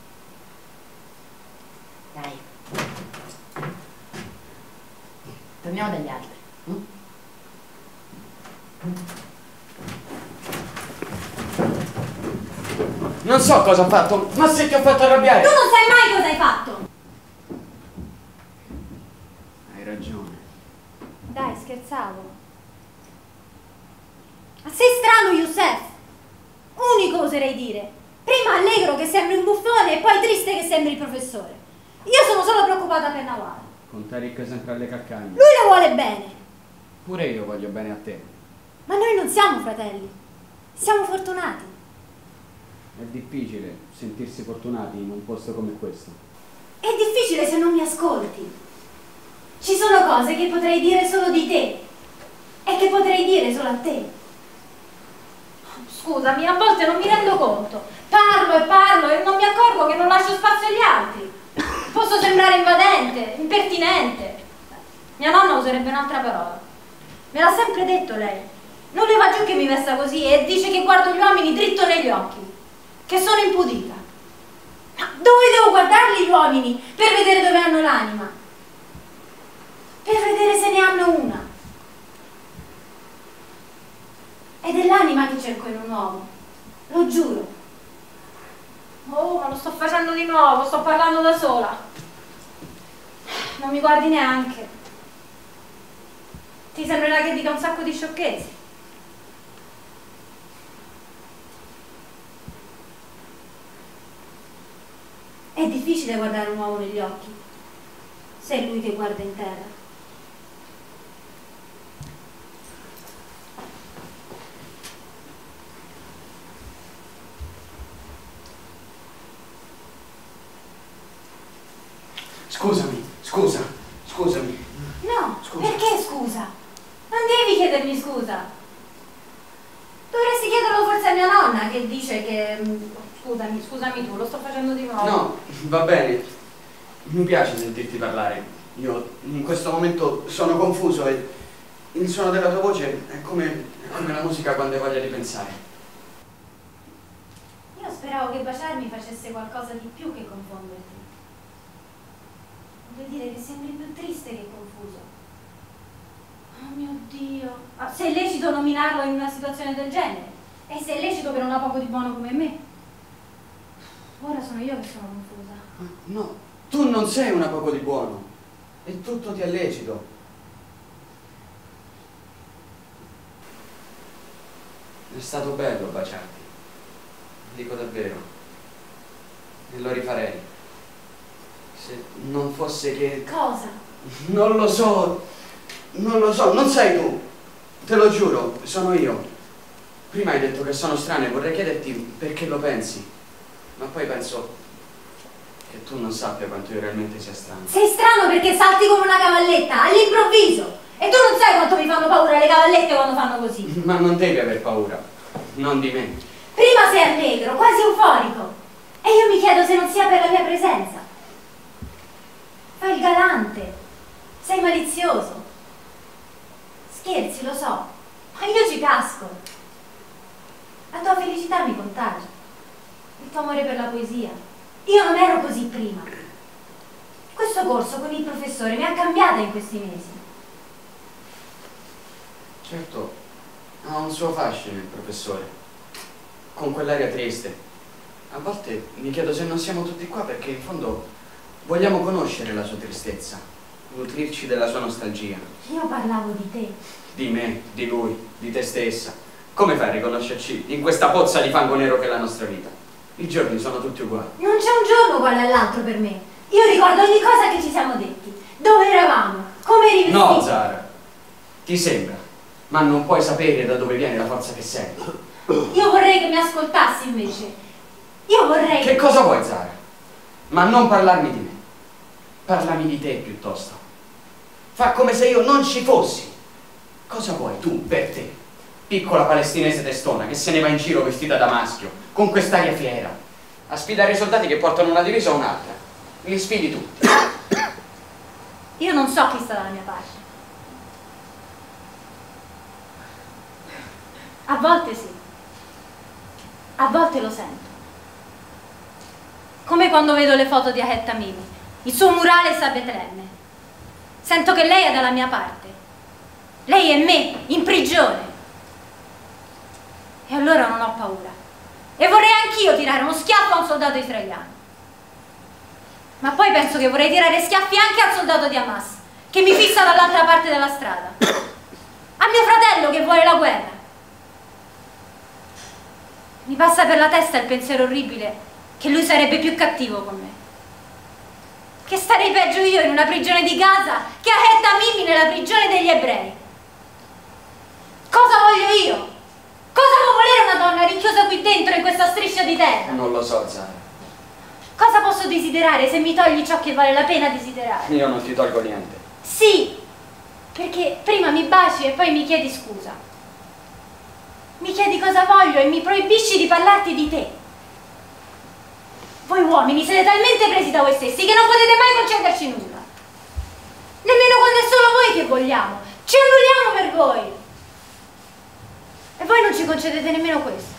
Dai. Torniamo dagli altri. Mm? Non so cosa ho fatto, ma se ti ho fatto arrabbiare. Tu non sai mai cosa hai fatto! Hai ragione. Dai, scherzavo. Ma sei strano, Youssef! Unico oserei dire. Prima allegro che sembri un buffone e poi triste che sembri il professore. Io sono solo preoccupata per Nawal. Con Tariq sempre alle calcagna. Lui lo vuole bene. Pure io voglio bene a te. Ma noi non siamo fratelli. Siamo fortunati. È difficile sentirsi fortunati in un posto come questo. È difficile se non mi ascolti. Ci sono cose che potrei dire solo di te e che potrei dire solo a te. Scusami, a volte non mi rendo conto. Parlo e parlo e non mi accorgo che non lascio spazio agli altri. Posso sembrare invadente, impertinente. Mia nonna userebbe un'altra parola. Me l'ha sempre detto lei. Non le va giù che mi vesta così e dice che guardo gli uomini dritto negli occhi, che sono impudita. Ma dove devo guardarli gli uomini per vedere dove hanno l'anima? Per vedere se ne hanno una. Ed è l'anima che cerco in un uomo, lo giuro. Oh, ma lo sto facendo di nuovo, sto parlando da sola. Non mi guardi neanche. Ti sembrerà che dica un sacco di sciocchezze. È difficile guardare un uomo negli occhi, se è lui che guarda in terra. Scusami, scusa, scusami. No, Scusa. perché scusa? Non devi chiedermi scusa. Dovresti chiederlo forse a mia nonna che dice che... Scusami, scusami tu, lo sto facendo di nuovo. No, va bene. Mi piace sentirti parlare. Io in questo momento sono confuso e il suono della tua voce è come, è come la musica quando hai voglia di pensare. Io speravo che baciarmi facesse qualcosa di più che confonderti. Vuol dire che sembri più triste che confuso. Oh mio Dio. Ah, se è lecito nominarlo in una situazione del genere? E se è lecito per una poco di buono come me? Ora sono io che sono confusa. No, tu non sei una poco di buono. E tutto ti è lecito. È stato bello baciarti. Dico davvero. E lo rifarei. Se non fosse che... Cosa? Non lo so, non lo so, non sei tu, te lo giuro, sono io. Prima hai detto che sono strano e vorrei chiederti perché lo pensi, ma poi penso che tu non sappia quanto io realmente sia strano. Sei strano perché salti come una cavalletta, all'improvviso, e tu non sai quanto mi fanno paura le cavallette quando fanno così. Ma non devi aver paura, non di me. Prima sei allegro, quasi euforico, e io mi chiedo se non sia per la mia presenza. Fai il galante, sei malizioso. Scherzi, lo so, ma io ci casco. La tua felicità mi contagia, il tuo amore per la poesia. Io non ero così prima. Questo corso con il professore mi ha cambiata in questi mesi. Certo, ha un suo fascino il professore, con quell'aria triste. A volte mi chiedo se non siamo tutti qua perché in fondo vogliamo conoscere la sua tristezza, nutrirci della sua nostalgia. Io parlavo di te. Di me, di lui, di te stessa. Come fai a riconoscerci in questa pozza di fango nero che è la nostra vita? I giorni sono tutti uguali. Non c'è un giorno uguale all'altro per me. Io ricordo ogni cosa che ci siamo detti. Dove eravamo, come eri vestito. No, Zara, ti sembra, ma non puoi sapere da dove viene la forza che senti. Io vorrei che mi ascoltassi invece. Io vorrei... Che cosa vuoi, Zara? Ma non parlarmi di me. Parlami di te piuttosto. Fa come se io non ci fossi. Cosa vuoi tu per te? Piccola palestinese testona che se ne va in giro vestita da maschio, con quest'aria fiera, a sfidare i soldati che portano una divisa o un'altra. Li sfidi tutti. Io non so chi sta dalla mia parte. A volte sì. A volte lo sento. Come quando vedo le foto di Ahed Tamimi, il suo murale a Betlemme. Sento che lei è dalla mia parte. Lei è me, in prigione. E allora non ho paura. E vorrei anch'io tirare uno schiaffo a un soldato israeliano. Ma poi penso che vorrei tirare schiaffi anche al soldato di Hamas, che mi fissa dall'altra parte della strada. A mio fratello che vuole la guerra. Mi passa per la testa il pensiero orribile che lui sarebbe più cattivo con me. Che starei peggio io in una prigione di Gaza che Ahed Tamimi nella prigione degli ebrei. Cosa voglio io? Cosa può volere una donna rinchiusa qui dentro in questa striscia di terra? Non lo so, Zara. Cosa posso desiderare se mi togli ciò che vale la pena desiderare? Io non ti tolgo niente. Sì, perché prima mi baci e poi mi chiedi scusa. Mi chiedi cosa voglio e mi proibisci di parlarti di te. Voi uomini siete talmente presi da voi stessi che non potete mai concederci nulla. Nemmeno quando è solo voi che vogliamo. Ci annulliamo per voi. E voi non ci concedete nemmeno questo.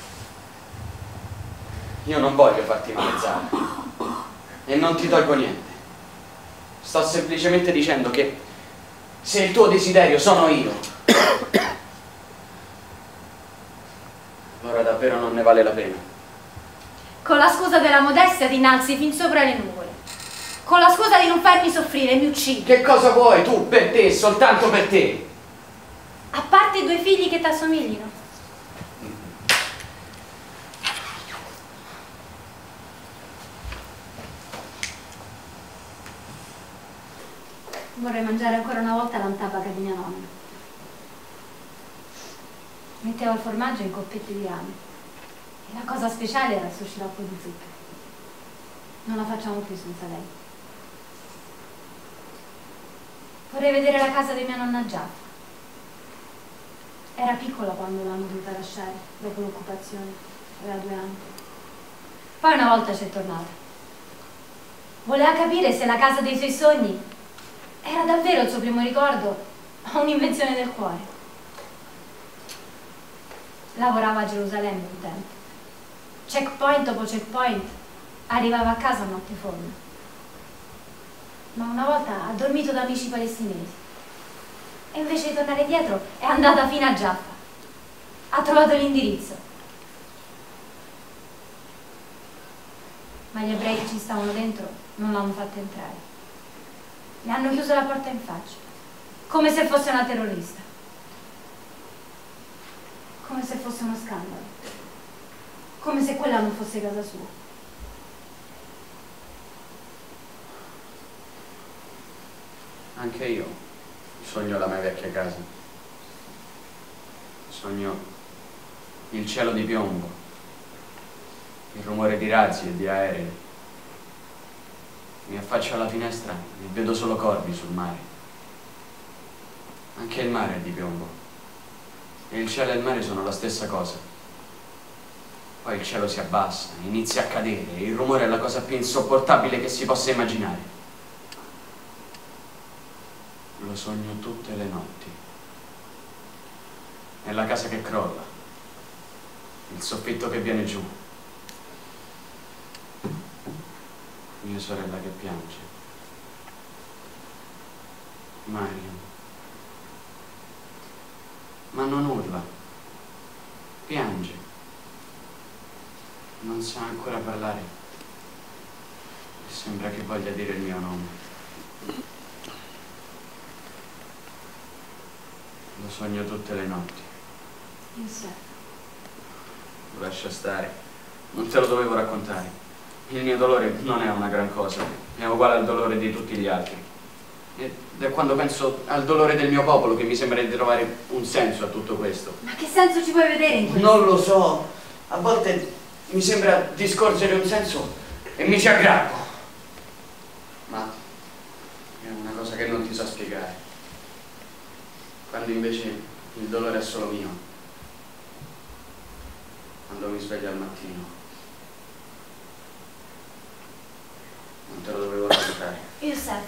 Io non voglio farti male, Zara. E non ti tolgo niente. Sto semplicemente dicendo che se il tuo desiderio sono io, allora davvero non ne vale la pena. Con la scusa della modestia ti innalzi fin sopra le nuvole. Con la scusa di non farmi soffrire mi uccidi. Che cosa vuoi tu per te, soltanto per te? A parte i due figli che ti assomiglino. Vorrei mangiare ancora una volta l'antabaca di mia nonna. Mettevo il formaggio in coppette di rame. E la cosa speciale era il suo sciroppo di zucchero. Non la facciamo più senza lei. Vorrei vedere la casa di mia nonna Giaffa. Era piccola quando l'hanno dovuta lasciare, dopo l'occupazione. Aveva due anni. Poi una volta c'è tornata. Voleva capire se la casa dei suoi sogni era davvero il suo primo ricordo o un'invenzione del cuore. Lavorava a Gerusalemme un tempo. Checkpoint dopo checkpoint arrivava a casa a notte fonda. Ma una volta ha dormito da amici palestinesi e invece di tornare dietro è andata fino a Giaffa. Ha trovato l'indirizzo. Ma gli ebrei che ci stavano dentro non l'hanno fatta entrare. Le hanno chiuso la porta in faccia, come se fosse una terrorista. Come se fosse uno scandalo. Come se quella non fosse casa sua. Anche io sogno la mia vecchia casa. Sogno il cielo di piombo, il rumore di razzi e di aerei. Mi affaccio alla finestra e vedo solo corvi sul mare. Anche il mare è di piombo. E il cielo e il mare sono la stessa cosa. Poi il cielo si abbassa, inizia a cadere e il rumore è la cosa più insopportabile che si possa immaginare. Lo sogno tutte le notti. È la casa che crolla, il soffitto che viene giù. Mia sorella che piange. Mariam. Ma non urla. Piange. Non sa ancora parlare. E sembra che voglia dire il mio nome. Lo sogno tutte le notti. Yusef. Lascia stare. Non te lo dovevo raccontare. Il mio dolore non è una gran cosa, è uguale al dolore di tutti gli altri. Ed è quando penso al dolore del mio popolo che mi sembra di trovare un senso a tutto questo. Ma che senso ci puoi vedere in questo? Non lo so, a volte mi sembra di scorgere un senso e mi ci aggrappo. Ma è una cosa che non ti so spiegare. Quando invece il dolore è solo mio. Quando mi sveglio al mattino. Non te lo dovevo raccontare. Yusef,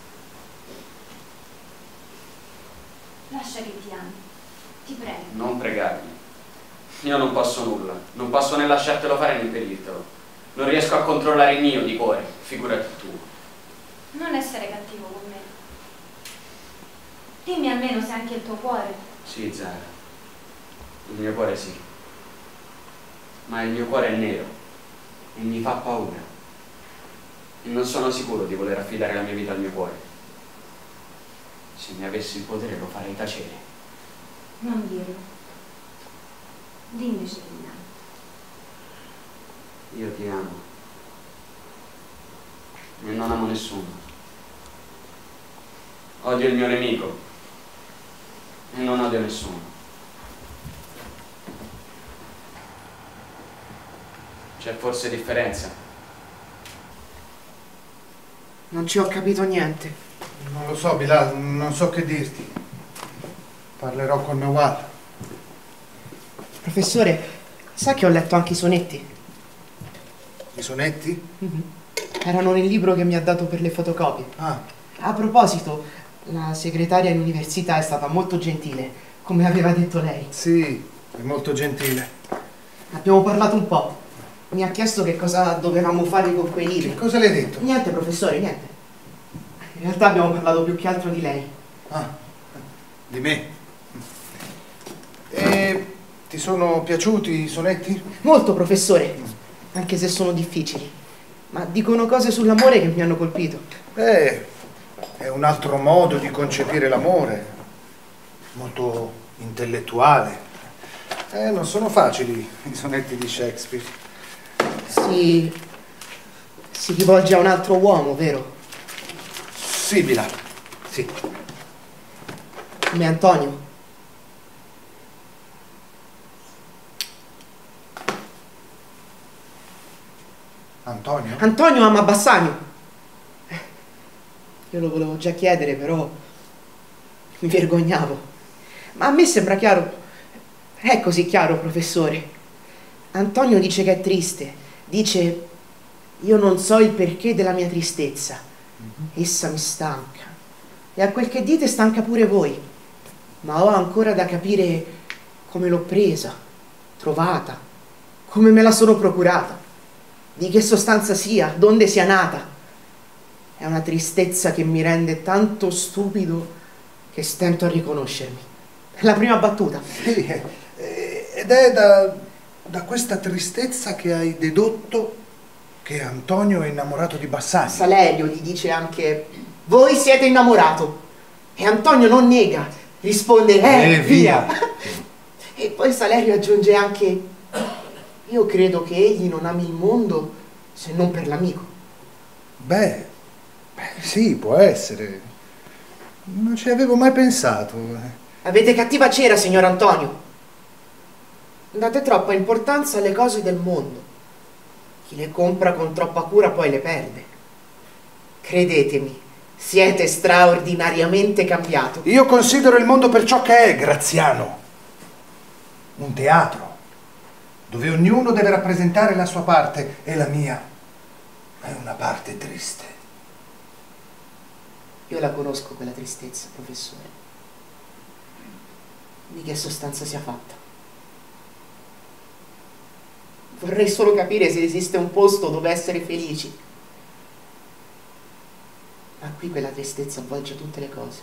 lascia che ti ami, ti prego. Non pregarmi. Io non posso nulla. Non posso né lasciartelo fare né impedirtelo. Non riesco a controllare il mio di cuore. Figurati tu. Non essere cattivo con me. Dimmi almeno se anche il tuo cuore. Sì, Zara. Il mio cuore sì. Ma il mio cuore è nero. E mi fa paura. E non sono sicuro di voler affidare la mia vita al mio cuore. Se ne avessi il potere lo farei tacere. Non dirlo. Di invece che mi ami. Io ti amo. E non amo nessuno. Odio il mio nemico. E non odio nessuno. C'è forse differenza? Non ci ho capito niente. Non lo so, Bilal, non so che dirti. Parlerò con Nawal. Professore, sa che ho letto anche i sonetti? I sonetti? Mm-hmm. Erano nel libro che mi ha dato per le fotocopie. Ah. A proposito, la segretaria in università è stata molto gentile, come aveva detto lei. Sì, è molto gentile. Abbiamo parlato un po'. Mi ha chiesto che cosa dovevamo fare con quei libri. Che cosa le hai detto? Niente, professore, niente. In realtà abbiamo parlato più che altro di lei. Ah, di me. E ti sono piaciuti i sonetti? Molto, professore, anche se sono difficili. Ma dicono cose sull'amore che mi hanno colpito. Beh, è un altro modo di concepire l'amore, molto intellettuale. Eh, non sono facili i sonetti di Shakespeare. Si... si rivolge a un altro uomo, vero? Sì, Bilal, sì. Come Antonio. Antonio? Antonio ama Bassanio. Io lo volevo già chiedere, però mi vergognavo. Ma a me sembra chiaro. È così chiaro, professore. Antonio dice che è triste. Dice: io non so il perché della mia tristezza. Essa mi stanca. E a quel che dite stanca pure voi. Ma ho ancora da capire come l'ho presa, trovata, come me la sono procurata, di che sostanza sia, donde sia nata. È una tristezza che mi rende tanto stupido che stento a riconoscermi. È la prima battuta. Sì, ed è da, da questa tristezza che hai dedotto che Antonio è innamorato di Bassanio. Salerio gli dice anche: voi siete innamorato. E Antonio non nega, risponde: eh, Eh, via. via. E poi Salerio aggiunge anche: io credo che egli non ami il mondo se non per l'amico. Beh, beh, sì, può essere. Non ci avevo mai pensato. Avete cattiva cera, signor Antonio. Date troppa importanza alle cose del mondo. Chi le compra con troppa cura poi le perde. Credetemi, siete straordinariamente cambiato. Io considero il mondo per ciò che è, Graziano. Un teatro, dove ognuno deve rappresentare la sua parte, e la mia è una parte triste. Io la conosco quella tristezza, professore. Di che sostanza sia fatta. Vorrei solo capire se esiste un posto dove essere felici. Ma qui quella tristezza avvolge tutte le cose.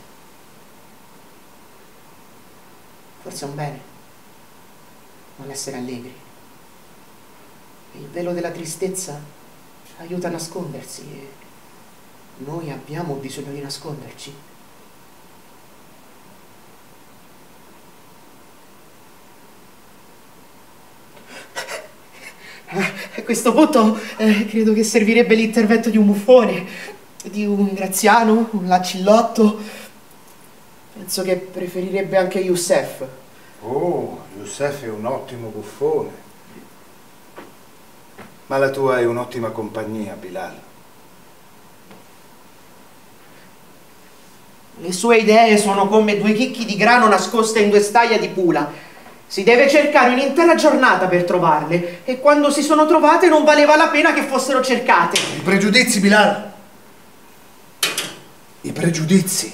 Forse è un bene non essere allegri. Il velo della tristezza aiuta a nascondersi e noi abbiamo bisogno di nasconderci. A questo punto eh, credo che servirebbe l'intervento di un buffone, di un Graziano, un Lancillotto. Penso che preferirebbe anche Youssef. Oh, Youssef è un ottimo buffone. Ma la tua è un'ottima compagnia, Bilal. Le sue idee sono come due chicchi di grano nascoste in due staia di pula. Si deve cercare un'intera giornata per trovarle, e quando si sono trovate non valeva la pena che fossero cercate. I pregiudizi, Bilal. I pregiudizi.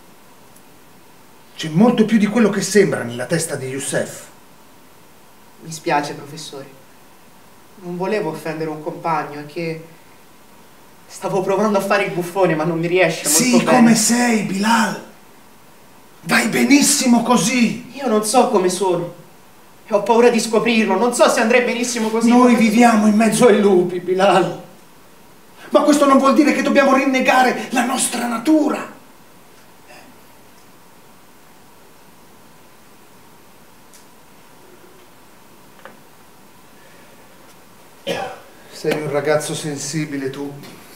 C'è molto più di quello che sembra nella testa di Youssef. Mi spiace, professore. Non volevo offendere un compagno, è che stavo provando a fare il buffone, ma non mi riesce molto Sì, bene. come sei, Bilal. Vai benissimo così. Io non so come sono. E ho paura di scoprirlo. Non so se andrei benissimo così. Noi come- viviamo in mezzo ai lupi, Bilal. Ma questo non vuol dire che dobbiamo rinnegare la nostra natura. Sei un ragazzo sensibile, tu.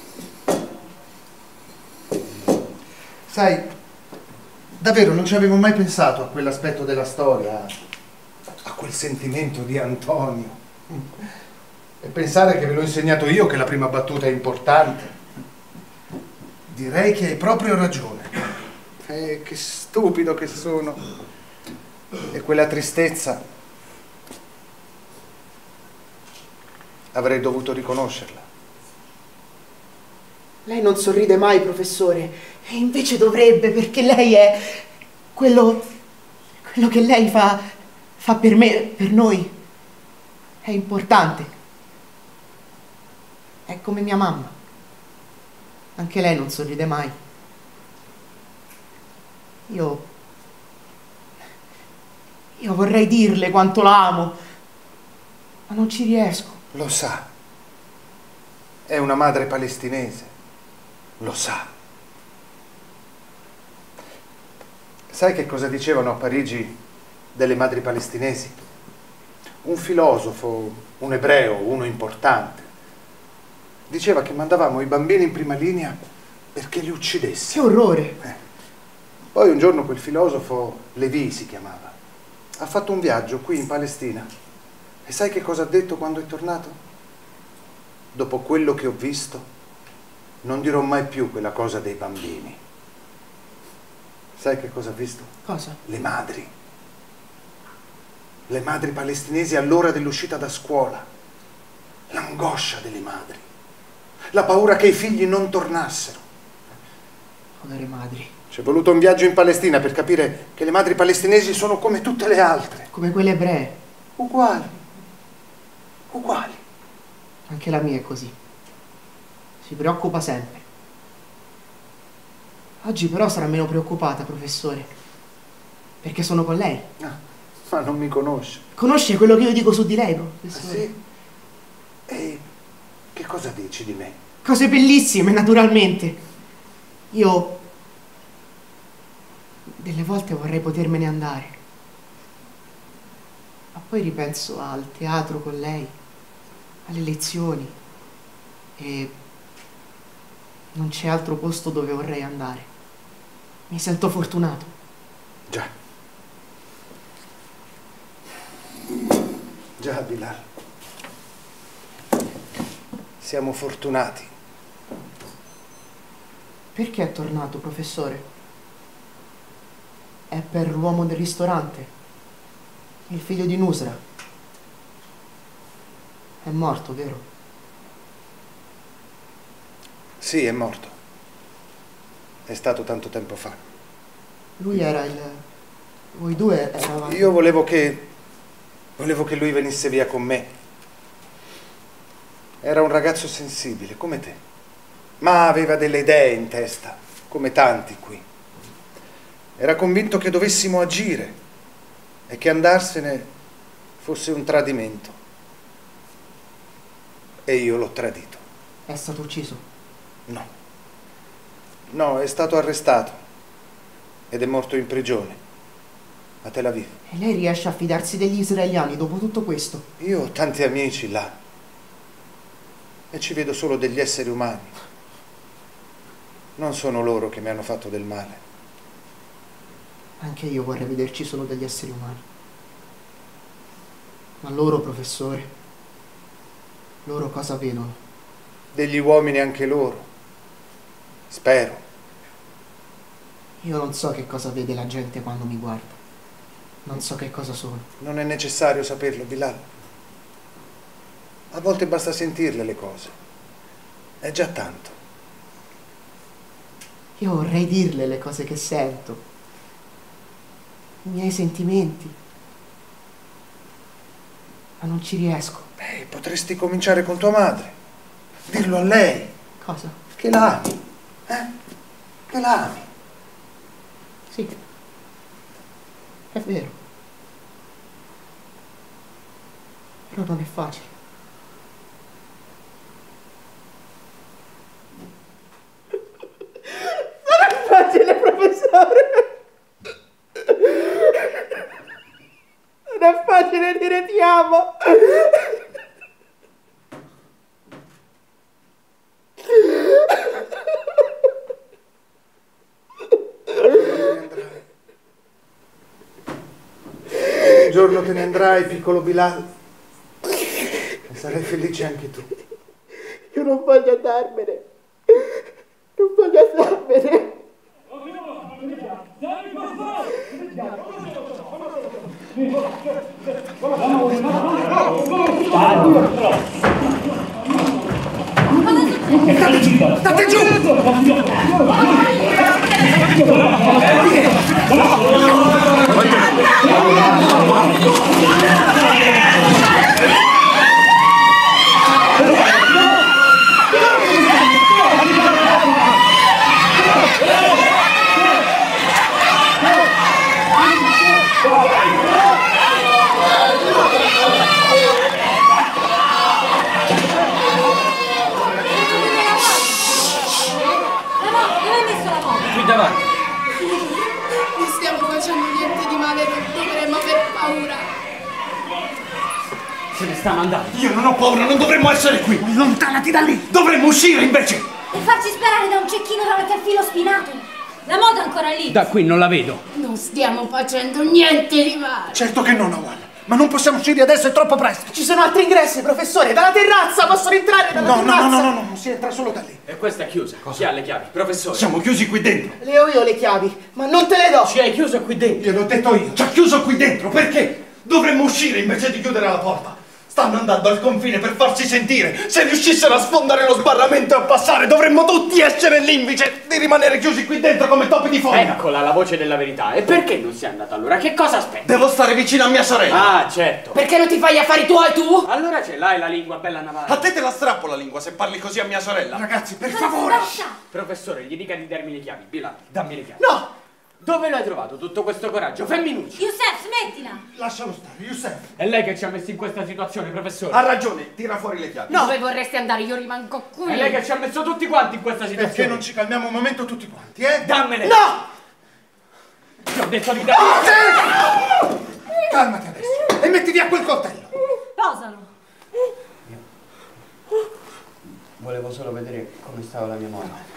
Sai, davvero non ci avevo mai pensato a quell'aspetto della storia, a quel sentimento di Antonio. E pensare che ve l'ho insegnato io che la prima battuta è importante. Direi che hai proprio ragione. Eh, che stupido che sono. E quella tristezza Avrei dovuto riconoscerla. Lei non sorride mai, professore, e invece dovrebbe, perché lei è quello, quello che lei fa, fa per me, per noi. È importante. È come mia mamma. Anche lei non sorride mai. Io... Io vorrei dirle quanto la amo, ma non ci riesco. Lo sa. È una madre palestinese. Lo sa. Sai che cosa dicevano a Parigi delle madri palestinesi? Un filosofo, un ebreo, uno importante, diceva che mandavamo i bambini in prima linea perché li uccidesse. Che orrore! Eh. Poi un giorno quel filosofo, Levi si chiamava, ha fatto un viaggio qui in Palestina. E sai che cosa ha detto quando è tornato? Dopo quello che ho visto, non dirò mai più quella cosa dei bambini. Sai che cosa ha visto? Cosa? Le madri. Le madri palestinesi all'ora dell'uscita da scuola. L'angoscia delle madri. La paura che i figli non tornassero. Povere madri. C'è voluto un viaggio in Palestina per capire che le madri palestinesi sono come tutte le altre. Come quelle ebree. Uguali. Uguali. Anche la mia è così. Si preoccupa sempre. Oggi però sarà meno preoccupata, professore. Perché sono con lei. Ah, ma non mi conosce. Conosce quello che io dico su di lei, Ah, professore? sì? E che cosa dici di me? Cose bellissime, naturalmente. Io... delle volte vorrei potermene andare. Ma poi ripenso al teatro con lei, alle lezioni, e non c'è altro posto dove vorrei andare. Mi sento fortunato. Già. Già, Bilal. Siamo fortunati. Perché è tornato, professore? È per l'uomo del ristorante, il figlio di Nusra. È morto, vero? Sì, è morto. È stato tanto tempo fa. Lui era il... voi due eravate... Io volevo che... volevo che lui venisse via con me. Era un ragazzo sensibile, come te. Ma aveva delle idee in testa, come tanti qui. Era convinto che dovessimo agire e che andarsene fosse un tradimento. E io l'ho tradito. È stato ucciso? No. No, è stato arrestato ed è morto in prigione a Tel Aviv. E lei riesce a fidarsi degli israeliani dopo tutto questo? Io ho tanti amici là e ci vedo solo degli esseri umani. Non sono loro che mi hanno fatto del male. Anche io vorrei vederci solo degli esseri umani. Ma loro, professore, loro cosa vedono? Degli uomini anche loro. Spero. Io non so che cosa vede la gente quando mi guarda. Non so che cosa sono. Non è necessario saperlo, Bilal. A volte basta sentirle le cose. È già tanto. Io vorrei dirle le cose che sento, i miei sentimenti, ma non ci riesco. Beh, potresti cominciare con tua madre. Dirlo a lei. Cosa? Che la ami. Eh? Che la ami. Sì, è vero. Però non è facile. Non è facile, professore. Non è facile dire ti amo. Un giorno te ne andrai, piccolo Bilal, e sarai felice anche tu. Io non voglio andarmene. Non voglio andarmene. Vamos, vamos, vamos. E state zitto! State giù! Non stiamo facendo niente di male, non dovremmo aver paura. Se ne stanno andando. Io non ho paura, non dovremmo essere qui. Allontanati da lì! Dovremmo uscire invece. E farci sperare da un cecchino davanti al filo spinato. La moto è ancora lì. Da qui non la vedo. Non stiamo facendo niente di male. Certo che no, Nawal. Ma non possiamo uscire adesso, è troppo presto. Ci sono altri ingressi, professore, dalla terrazza, possono entrare dalla No, no, terrazza. no, no, no, no, non si entra solo da lì. E questa è chiusa. Chi ha le chiavi? Professore. Siamo chiusi qui dentro. Le ho io le chiavi, ma non te le do. Ci hai chiuso qui dentro. Gliel'ho detto io. Ci ha chiuso qui dentro, perché? Dovremmo uscire invece di chiudere la porta. Stanno andando al confine per farsi sentire. Se riuscissero a sfondare lo sbarramento e a passare, dovremmo tutti essere lì invece di rimanere chiusi qui dentro come topi di foglia. Eccola la voce della verità. E perché non sei andata allora? Che cosa aspetti? Devo stare vicino a mia sorella. Ah, certo. Perché non ti fai gli affari tuoi tu? Allora ce l'hai la lingua bella navale. A te te la strappo la lingua se parli così a mia sorella. Ragazzi, per Cosa favore. lascia? Professore, gli dica di darmi le chiavi. Bilal, dammi le chiavi. No! Dove l'hai trovato tutto questo coraggio? Femminuccio. Youssef, smettila. Lascialo stare, Youssef. È lei che ci ha messo in questa situazione, professore. Ha ragione, tira fuori le chiavi. Dove vorresti andare? Io rimango qui. È lei che ci ha messo tutti quanti in questa situazione. Perché non ci calmiamo un momento tutti quanti, eh? Dammele. No! Ti ho detto di darmi. Calmati adesso e metti via quel coltello. Posalo. Volevo solo vedere come stava la mia moglie.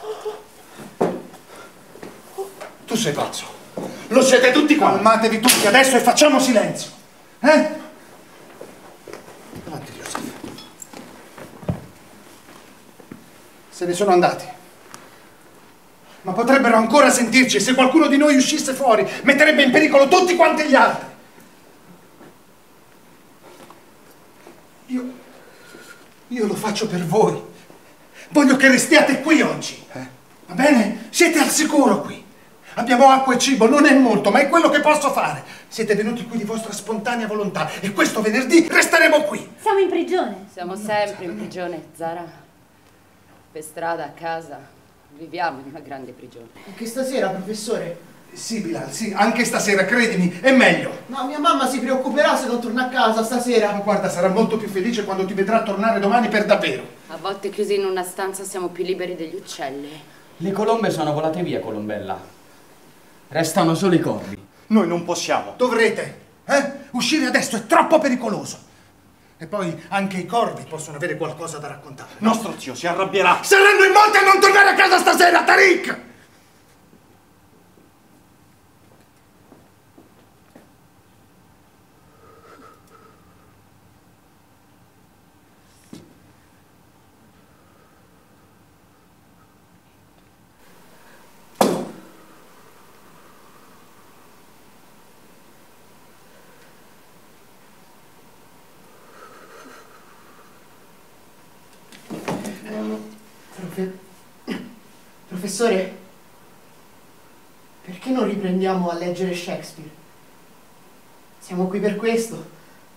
Tu sei pazzo. Lo siete tutti quanti. Calmatevi tutti adesso e facciamo silenzio. Eh? Avanti, Youssef. Se ne sono andati. Ma potrebbero ancora sentirci e se qualcuno di noi uscisse fuori metterebbe in pericolo tutti quanti gli altri. Io... Io lo faccio per voi. Voglio che restiate qui oggi. Eh? Va bene? Siete al sicuro qui. Abbiamo acqua e cibo, non è molto, ma è quello che posso fare. Siete venuti qui di vostra spontanea volontà e questo venerdì resteremo qui. Siamo in prigione. Siamo sempre in prigione, Zara. Per strada, a casa. Viviamo in una grande prigione. Anche stasera, professore. Sì, Bilal, sì, anche stasera, credimi, è meglio. No, mia mamma si preoccuperà se non torno a casa stasera. Ma guarda, sarà molto più felice quando ti vedrà tornare domani per davvero. A volte chiusi in una stanza siamo più liberi degli uccelli. Le colombe sono volate via, Colombella. Restano solo i corvi. Noi non possiamo. Dovrete, eh? Uscire adesso è troppo pericoloso. E poi anche i corvi possono avere qualcosa da raccontare. Nostro zio si arrabbierà. Saranno in molti a non tornare a casa stasera, Tariq! Profe... Professore, perché non riprendiamo a leggere Shakespeare? Siamo qui per questo.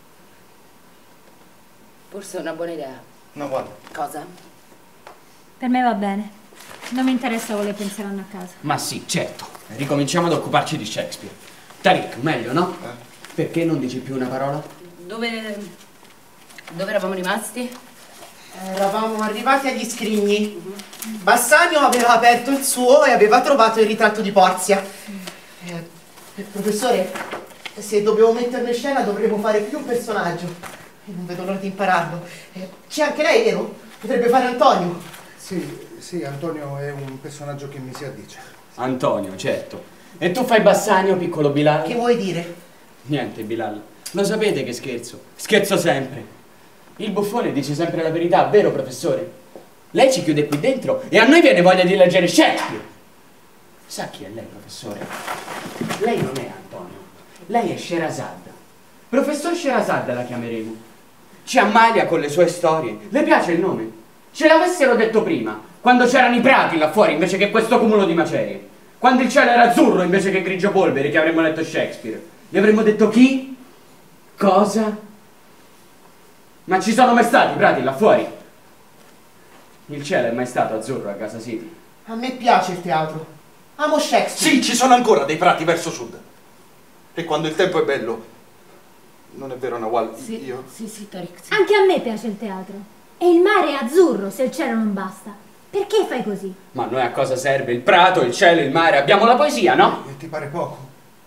Forse è una buona idea. No, guarda. Cosa? Per me va bene. Non mi interessa quello che penseranno a casa. Ma sì, certo. Ricominciamo ad occuparci di Shakespeare. Tariq, meglio, no? Eh? Perché non dici più una parola? Dove... Dove eravamo rimasti? Eravamo arrivati agli scrigni. Uh-huh. Bassanio aveva aperto il suo e aveva trovato il ritratto di Porzia. Eh, eh, professore, se dobbiamo metterlo in scena dovremmo fare più un personaggio. E non vedo l'ora di impararlo. Eh, c'è anche lei, vero? Potrebbe fare Antonio. Sì, sì, Antonio è un personaggio che mi si addice. Antonio, certo. E tu fai Bassanio, piccolo Bilal? Che vuoi dire? Niente, Bilal. Lo sapete che scherzo. Scherzo sempre. Il buffone dice sempre la verità, vero professore? Lei ci chiude qui dentro e a noi viene voglia di leggere Shakespeare. Sa chi è lei, professore? Lei non è Antonio. Lei è Sherazad. Professor Sherazad la chiameremo. Ci ammalia con le sue storie. Le piace il nome? Ce l'avessero detto prima, quando c'erano i prati là fuori invece che questo cumulo di macerie. Quando il cielo era azzurro invece che grigio polvere, che avremmo letto Shakespeare. Gli avremmo detto chi? Cosa? Ma ci sono mai stati i prati là fuori? Il cielo è mai stato azzurro a Gaza City? A me piace il teatro. Amo Shakespeare. Sì, ci sono ancora dei prati verso sud. E quando il tempo è bello, non è vero Nawal? Sì, Io... sì, sì, Tariq, sì. Anche a me piace il teatro. E il mare è azzurro se il cielo non basta. Perché fai così? Ma a noi a cosa serve il prato, il cielo, il mare? Abbiamo la poesia, no? E ti pare poco?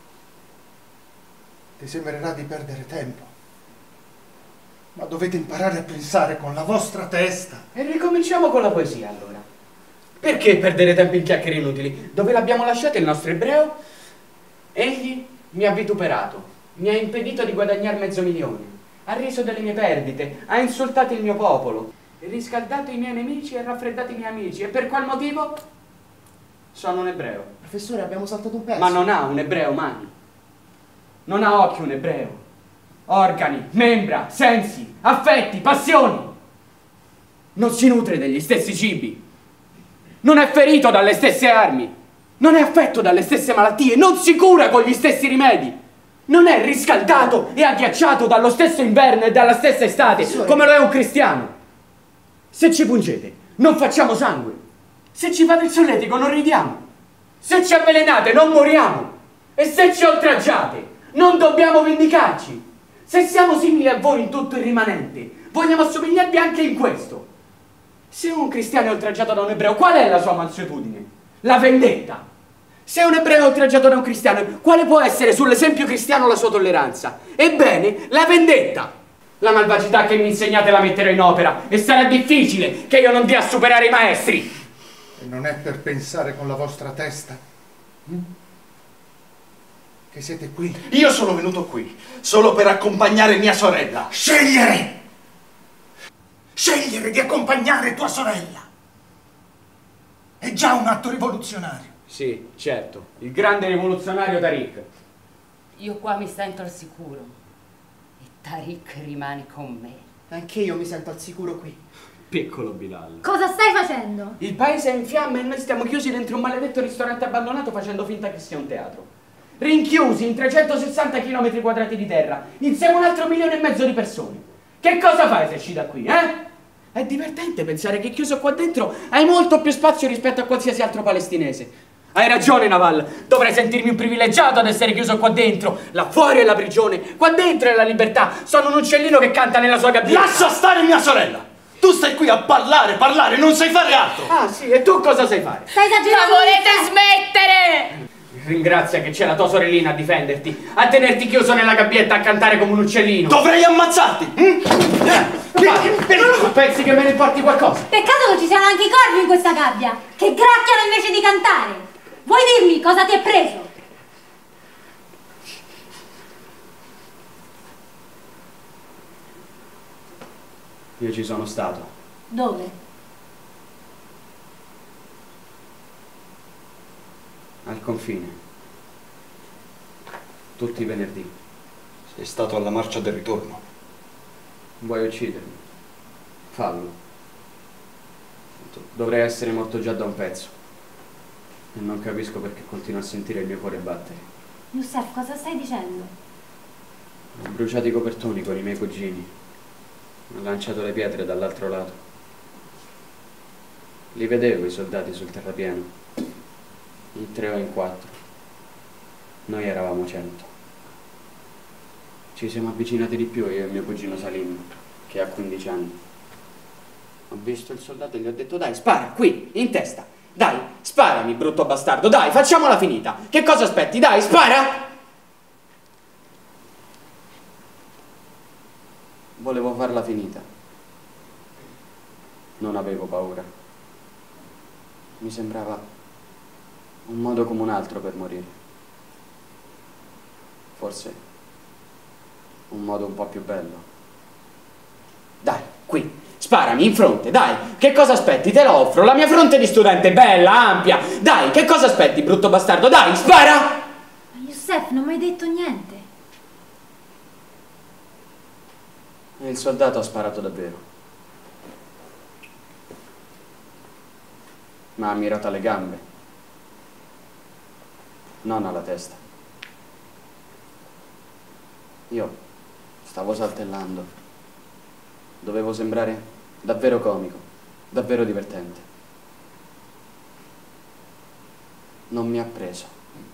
Ti sembrerà di perdere tempo. Ma dovete imparare a pensare con la vostra testa. E ricominciamo con la poesia allora. Perché perdere tempo in chiacchiere inutili? Dove l'abbiamo lasciato il nostro ebreo? Egli mi ha vituperato, mi ha impedito di guadagnare mezzo milione, ha riso delle mie perdite, ha insultato il mio popolo, riscaldato i miei nemici e raffreddato i miei amici. E per qual motivo? Sono un ebreo. Professore, abbiamo saltato un pezzo. Ma non ha un ebreo mani. Non ha occhi un ebreo. Organi, membra, sensi, affetti, passioni. Non si nutre degli stessi cibi. Non è ferito dalle stesse armi. Non è affetto dalle stesse malattie. Non si cura con gli stessi rimedi. Non è riscaldato e agghiacciato dallo stesso inverno e dalla stessa estate, Professore, come lo è un cristiano. Se ci pungete, non facciamo sangue. Se ci fate il solletico, non ridiamo. Se ci avvelenate, non moriamo. E se ci oltraggiate, non dobbiamo vendicarci. Se siamo simili a voi in tutto il rimanente, vogliamo assomigliarvi anche in questo. Se un cristiano è oltraggiato da un ebreo, qual è la sua mansuetudine? La vendetta. Se un ebreo è oltraggiato da un cristiano, quale può essere sull'esempio cristiano la sua tolleranza? Ebbene, la vendetta. La malvagità che mi insegnate la metterò in opera e sarà difficile che io non dia a superare i maestri. E non è per pensare con la vostra testa hm? che siete qui. Io sono venuto qui solo per accompagnare mia sorella. Scegliere! Scegliere di accompagnare tua sorella! È già un atto rivoluzionario. Sì, certo, il grande rivoluzionario Tariq. Io qua mi sento al sicuro. E Tariq rimane con me. Anche io mi sento al sicuro qui. Piccolo Bilal. Cosa stai facendo? Il paese è in fiamme e noi stiamo chiusi dentro un maledetto ristorante abbandonato facendo finta che sia un teatro. Rinchiusi in trecentosessanta chilometri quadrati di terra, insieme a un altro milione e mezzo di persone. Che cosa fai se esci da qui, eh? È divertente pensare che chiuso qua dentro hai molto più spazio rispetto a qualsiasi altro palestinese. Hai ragione, Nawal, dovrei sentirmi un privilegiato ad essere chiuso qua dentro. Là fuori è la prigione, qua dentro è la libertà. Sono un uccellino che canta nella sua gabbietta. Lascia stare mia sorella! Tu stai qui a parlare, parlare, non sai fare altro! Ah sì, e tu cosa sai fare? Stai La esagerando! volete smettere? Ringrazia che c'è la tua sorellina a difenderti, a tenerti chiuso nella gabbietta a cantare come un uccellino. Dovrei ammazzarti! hm? Ma pensi che me ne importi qualcosa? Peccato che ci siano anche i corvi in questa gabbia, che gracchiano invece di cantare. Vuoi dirmi cosa ti è preso? Io ci sono stato. Dove? Al confine. Tutti i venerdì. Sei stato alla marcia del ritorno. Vuoi uccidermi? Fallo. Dovrei essere morto già da un pezzo. E non capisco perché continuo a sentire il mio cuore battere. Youssef, cosa stai dicendo? Ho bruciato i copertoni con i miei cugini. Ho lanciato le pietre dall'altro lato. Li vedevo i soldati sul terrapieno. In tre o in quattro. Noi eravamo cento. Ci siamo avvicinati di più io e mio cugino Salim, che ha quindici anni. Ho visto il soldato e gli ho detto: dai, spara, qui, in testa. Dai, sparami, brutto bastardo, dai, facciamola finita. Che cosa aspetti? Dai, spara! Volevo farla finita. Non avevo paura. Mi sembrava un modo come un altro per morire. Forse un modo un po' più bello. Dai, qui, sparami in fronte, dai. Che cosa aspetti? Te lo offro. La mia fronte di studente è bella, ampia. Dai, che cosa aspetti, brutto bastardo? Dai, spara! Ma Youssef, non mi hai detto niente. E il soldato ha sparato davvero. ma ha mirato alle gambe, non alla testa. Io stavo saltellando. Dovevo sembrare davvero comico, davvero divertente. Non mi ha preso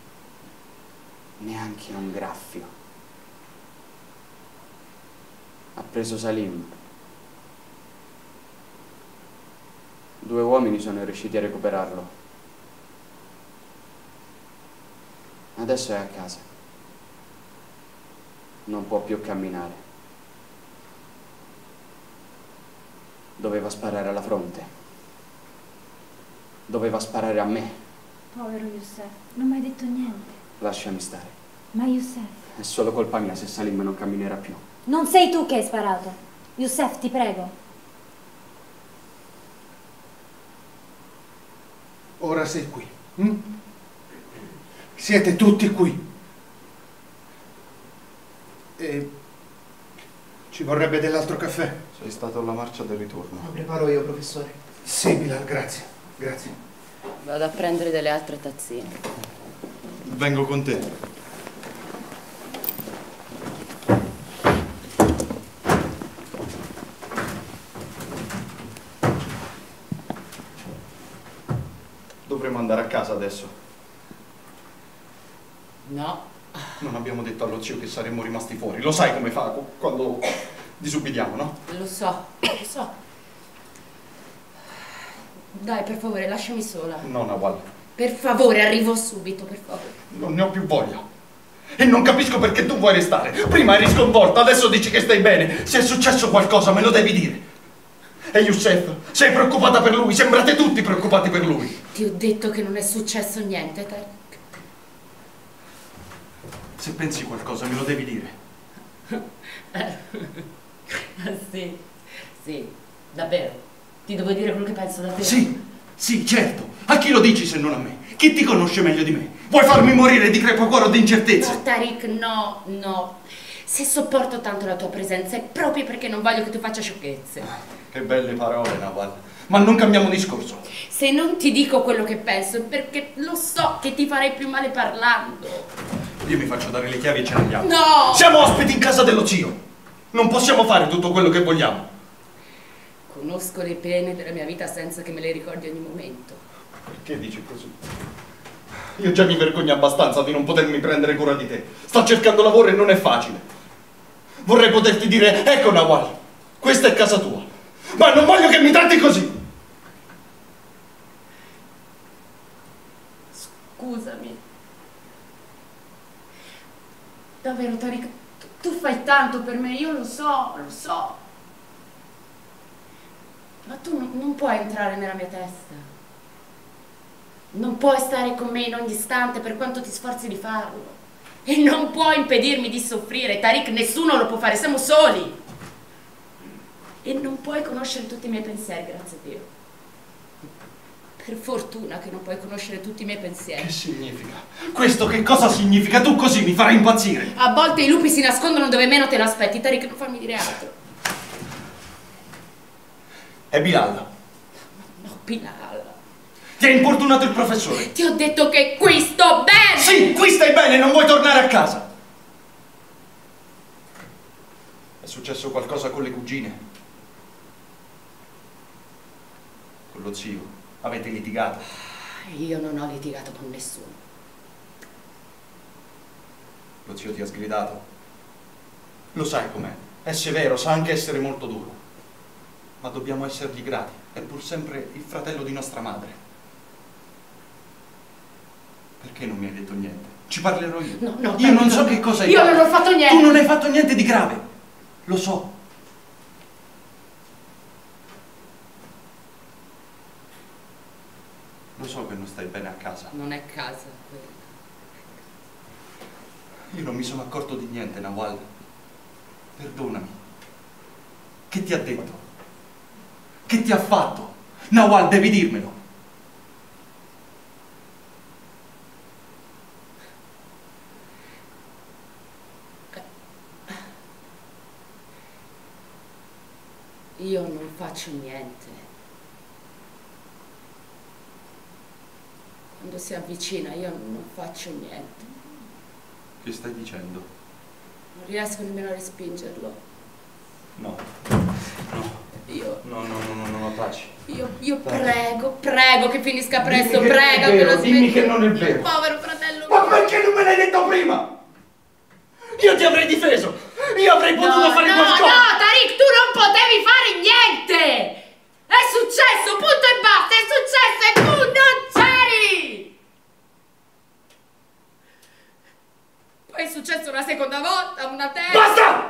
neanche un graffio. Ha preso Salim. Due uomini sono riusciti a recuperarlo. Adesso è a casa. Non può più camminare. Doveva sparare alla fronte. Doveva sparare a me. Povero Youssef, non mi hai detto niente. Lasciami stare. Ma Youssef... È solo colpa mia se Salim non camminerà più. Non sei tu che hai sparato. Youssef, ti prego. Ora sei qui. Hm? Siete tutti qui. E ci vorrebbe dell'altro caffè? Sei stato alla marcia del ritorno. Lo preparo io, professore. Sì, Bilal, grazie. Grazie. Vado a prendere delle altre tazzine. Vengo con te. Dovremmo andare a casa adesso. No. Non abbiamo detto allo zio che saremmo rimasti fuori. Lo sai come fa quando disubbidiamo, no? Lo so, lo so. Dai, per favore, lasciami sola. No, Nawal. Per favore, arrivo subito, per favore. Non ne ho più voglia. E non capisco perché tu vuoi restare. Prima eri sconvolta, adesso dici che stai bene. Se è successo qualcosa, me lo devi dire. E Youssef, sei preoccupata per lui? Sembrate tutti preoccupati per lui. Ti ho detto che non è successo niente, Tariq. Se pensi qualcosa, me lo devi dire. Sì, sì, davvero. Ti devo dire quello che penso davvero? Sì, sì, certo. A chi lo dici se non a me? Chi ti conosce meglio di me? Vuoi farmi morire di crepacuore o di incertezze? No, Tariq, no, no. Se sopporto tanto la tua presenza è proprio perché non voglio che tu faccia sciocchezze. Che belle parole, Nawal. Ma non cambiamo discorso. Se non ti dico quello che penso è perché lo so che ti farei più male parlando. Io mi faccio dare le chiavi e ce ne andiamo. No! Siamo ospiti in casa dello zio. Non possiamo fare tutto quello che vogliamo. Conosco le pene della mia vita senza che me le ricordi ogni momento. Perché dici così? Io già mi vergogno abbastanza di non potermi prendere cura di te. Sto cercando lavoro e non è facile. Vorrei poterti dire, ecco Nawal, questa è casa tua. Ma non voglio che mi tratti così. Scusami. Davvero, Tariq, tu, tu fai tanto per me, io lo so, lo so. Ma tu non, non puoi entrare nella mia testa. Non puoi stare con me in ogni istante per quanto ti sforzi di farlo. E non puoi impedirmi di soffrire, Tariq, nessuno lo può fare, siamo soli. E non puoi conoscere tutti i miei pensieri, grazie a Dio. Per fortuna che non puoi conoscere tutti i miei pensieri. Che significa? Questo che cosa significa? Tu così mi farai impazzire. A volte i lupi si nascondono dove meno te lo aspetti, Tariq, non fammi dire altro. È Bilal. No, Bilal. Ti ha importunato il professore. Ti ho detto che qui sto bene! Sì, qui stai bene, non vuoi tornare a casa. È successo qualcosa con le cugine? Con lo zio? Avete litigato? Io non ho litigato con nessuno. Lo zio ti ha sgridato? Lo sai com'è? È severo, sa anche essere molto duro. Ma dobbiamo essergli grati. È pur sempre il fratello di nostra madre. Perché non mi hai detto niente? Ci parlerò io. No, no, io non no, so no. che cosa hai Io fatto. non ho fatto niente. Tu non hai fatto niente di grave. Lo so. Lo so che non stai bene a casa. Non è casa quella. Io non mi sono accorto di niente, Nawal. Perdonami. Che ti ha detto? Che ti ha fatto? Nawal, devi dirmelo. Io non faccio niente. Quando si avvicina io non faccio niente. Che stai dicendo? Non riesco nemmeno a respingerlo. No. No. Io... No, no, no, no, no, taci. Io, io Taci. prego, prego che finisca presto, Dimmi che prego non è che vero, lo dimmi smetti. che non è vero. Povero fratello Ma mio. perché non me l'hai detto prima? Io ti avrei difeso! Io avrei potuto No, fare no, qualcosa! no, Tariq, tu non potevi fare niente! È successo, punto e basta, è successo e tu non c'eri! Poi è successo una seconda volta, una terza... Basta!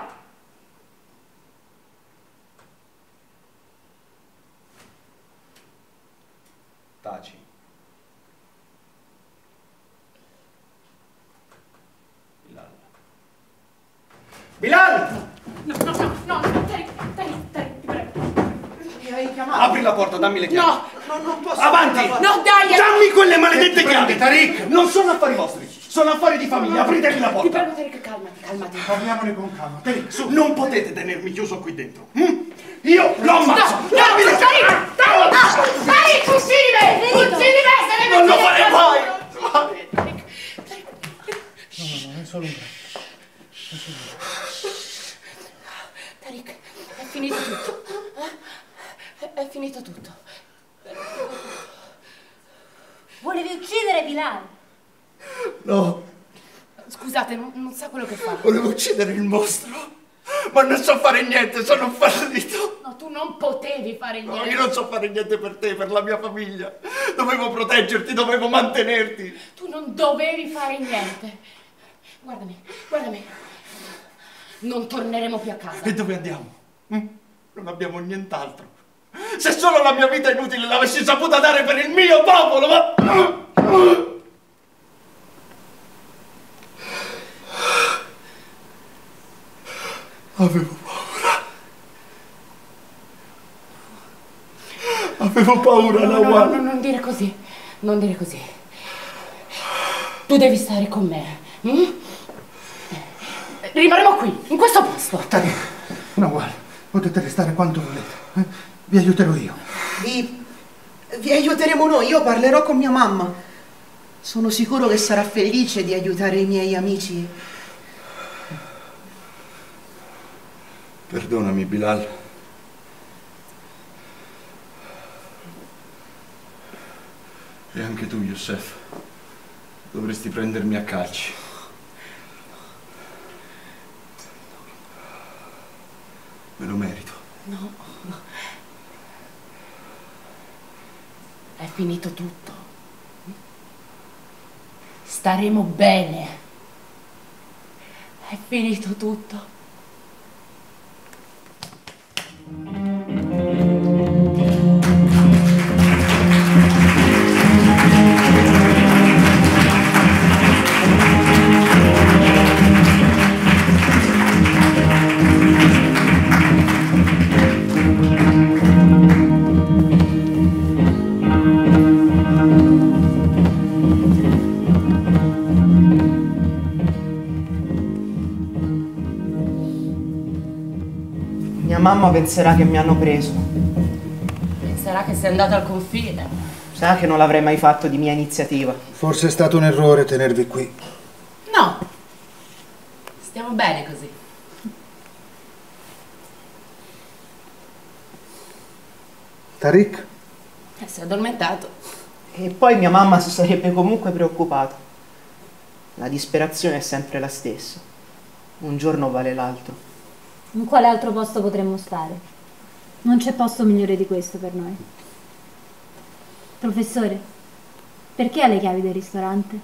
Taci. Bilal. Bilal! No, no, no, no, no, Tariq, Tariq, Tariq, ti prego. Mi hai chiamato? Apri la porta, dammi le chiavi. No, No, non posso. Avanti! aprirla. no, dai! Dammi quelle maledette Che chiavi! prendi, Tariq? Non sono affari vostri, sono affari di famiglia, apritemi la Ti porta! prego, Tariq, calmati, calmati. Parliamone con calma. Tariq, su. Non potete tenermi chiuso qui dentro. hm? Io lo ammazzo! No, no, Dammi le chiavi! Tariq, Tariq, Tariq, fuggi di me, fuggi di me, se ne Non lo metti farei dentro. mai! Tariq, No, no, no, è solo un Tariq, è finito tutto. Eh? È, è finito tutto. Volevi uccidere Bilal? No, Scusate, non, non sa quello che fa. volevo uccidere il mostro, ma non so fare niente, sono fallito. No, tu non potevi fare No, niente. io non so fare niente per te, per la mia famiglia. Dovevo proteggerti, dovevo mantenerti. Tu non dovevi fare niente. Guardami, guardami. Non torneremo più a casa. E dove andiamo? hm? Non abbiamo nient'altro. Se solo la mia vita inutile l'avessi saputa dare per il mio popolo, ma... Avevo paura. Avevo paura, No, no, no, Nawal. no, non dire così. Non dire così. Tu devi stare con me. hm? Rimarremo qui, in questo posto. Tariq, no, guarda, potete restare quanto volete. eh? Vi aiuterò io. Vi, vi aiuteremo noi, io parlerò con mia mamma. Sono sicuro che sarà felice di aiutare i miei amici. Perdonami, Bilal. E anche tu, Youssef. Dovresti prendermi a calci. Me lo merito. No, no. È finito tutto. Staremo bene. È finito tutto. Mia mamma penserà che mi hanno preso. Penserà che sei andato al confine. Sa che non l'avrei mai fatto di mia iniziativa. Forse è stato un errore tenervi qui. No. Stiamo bene così. Tariq? Eh, si è addormentato. E poi mia mamma si sarebbe comunque preoccupata. La disperazione è sempre la stessa. Un giorno vale l'altro. In quale altro posto potremmo stare? Non c'è posto migliore di questo per noi. Professore, perché ha le chiavi del ristorante?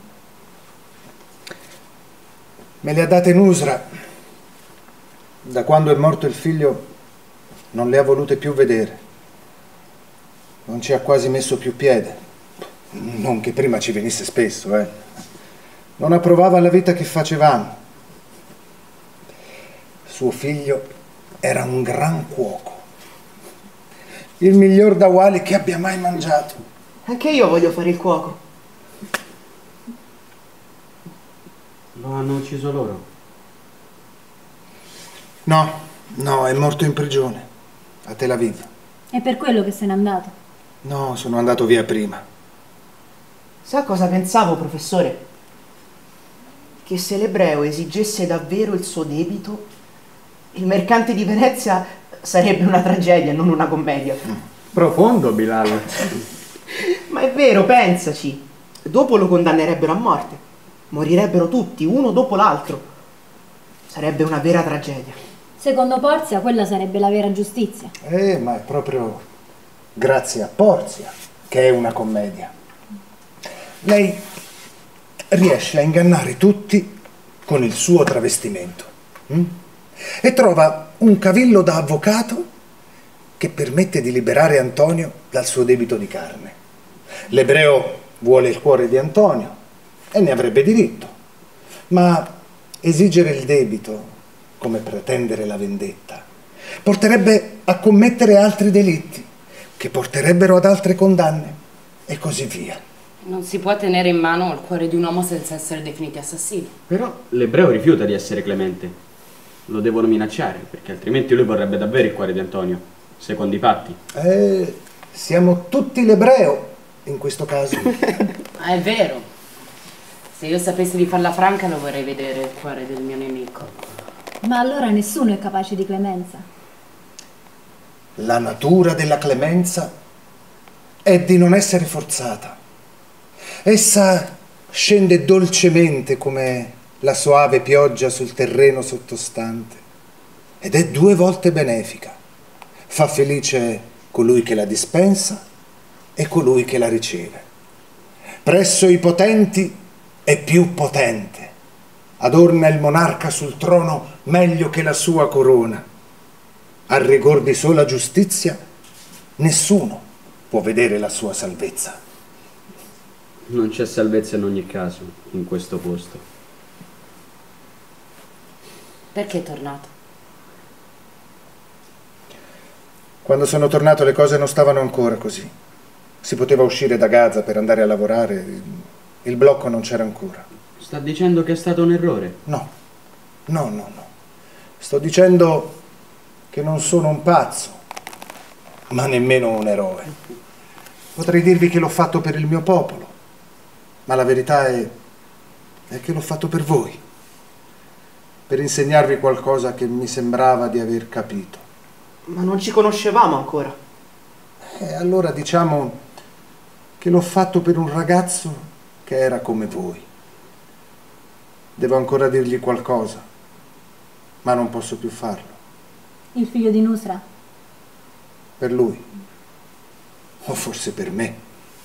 Me le ha date Nusra. Da quando è morto il figlio non le ha volute più vedere. Non ci ha quasi messo più piede. Non che prima ci venisse spesso, eh. Non approvava la vita che facevamo. Suo figlio era un gran cuoco. Il miglior dawali che abbia mai mangiato. Anche io voglio fare il cuoco. Lo hanno ucciso loro? No, no, è morto in prigione, a Tel Aviv. È per quello che se n'è andato. No, sono andato via prima. Sa cosa pensavo, professore? Che se l'ebreo esigesse davvero il suo debito, il mercante di Venezia sarebbe una tragedia, non una commedia. Profondo, Bilal. Ma è vero, pensaci. Dopo lo condannerebbero a morte. Morirebbero tutti, uno dopo l'altro. Sarebbe una vera tragedia. Secondo Porzia, quella sarebbe la vera giustizia. Eh, ma è proprio grazie a Porzia che è una commedia. Lei riesce a ingannare tutti con il suo travestimento hm? e trova un cavillo da avvocato che permette di liberare Antonio dal suo debito di carne. L'ebreo vuole il cuore di Antonio e ne avrebbe diritto, ma esigere il debito, come pretendere la vendetta, porterebbe a commettere altri delitti che porterebbero ad altre condanne e così via. Non si può tenere in mano il cuore di un uomo senza essere definiti assassini. Però l'ebreo rifiuta di essere clemente. Lo devono minacciare, perché altrimenti lui vorrebbe davvero il cuore di Antonio, secondo i patti. Eh, siamo tutti l'ebreo in questo caso. Ah, è vero. Se io sapessi di farla franca lo vorrei vedere il cuore del mio nemico. Ma allora nessuno è capace di clemenza. La natura della clemenza è di non essere forzata. Essa scende dolcemente come la soave pioggia sul terreno sottostante ed è due volte benefica. Fa felice colui che la dispensa e colui che la riceve. Presso i potenti è più potente. Adorna il monarca sul trono meglio che la sua corona. Al rigor di sola giustizia nessuno può vedere la sua salvezza. Non c'è salvezza in ogni caso, in questo posto. Perché è tornato? Quando sono tornato le cose non stavano ancora così. Si poteva uscire da Gaza per andare a lavorare, il blocco non c'era ancora. Sta dicendo che è stato un errore? No, no, no, no. Sto dicendo che non sono un pazzo, ma nemmeno un eroe. Potrei dirvi che l'ho fatto per il mio popolo, ma la verità è, è che l'ho fatto per voi, per insegnarvi qualcosa che mi sembrava di aver capito. Ma non ci conoscevamo ancora. E allora diciamo che l'ho fatto per un ragazzo che era come voi. Devo ancora dirgli qualcosa, ma non posso più farlo. Il figlio di Nusra? Per lui, o forse per me.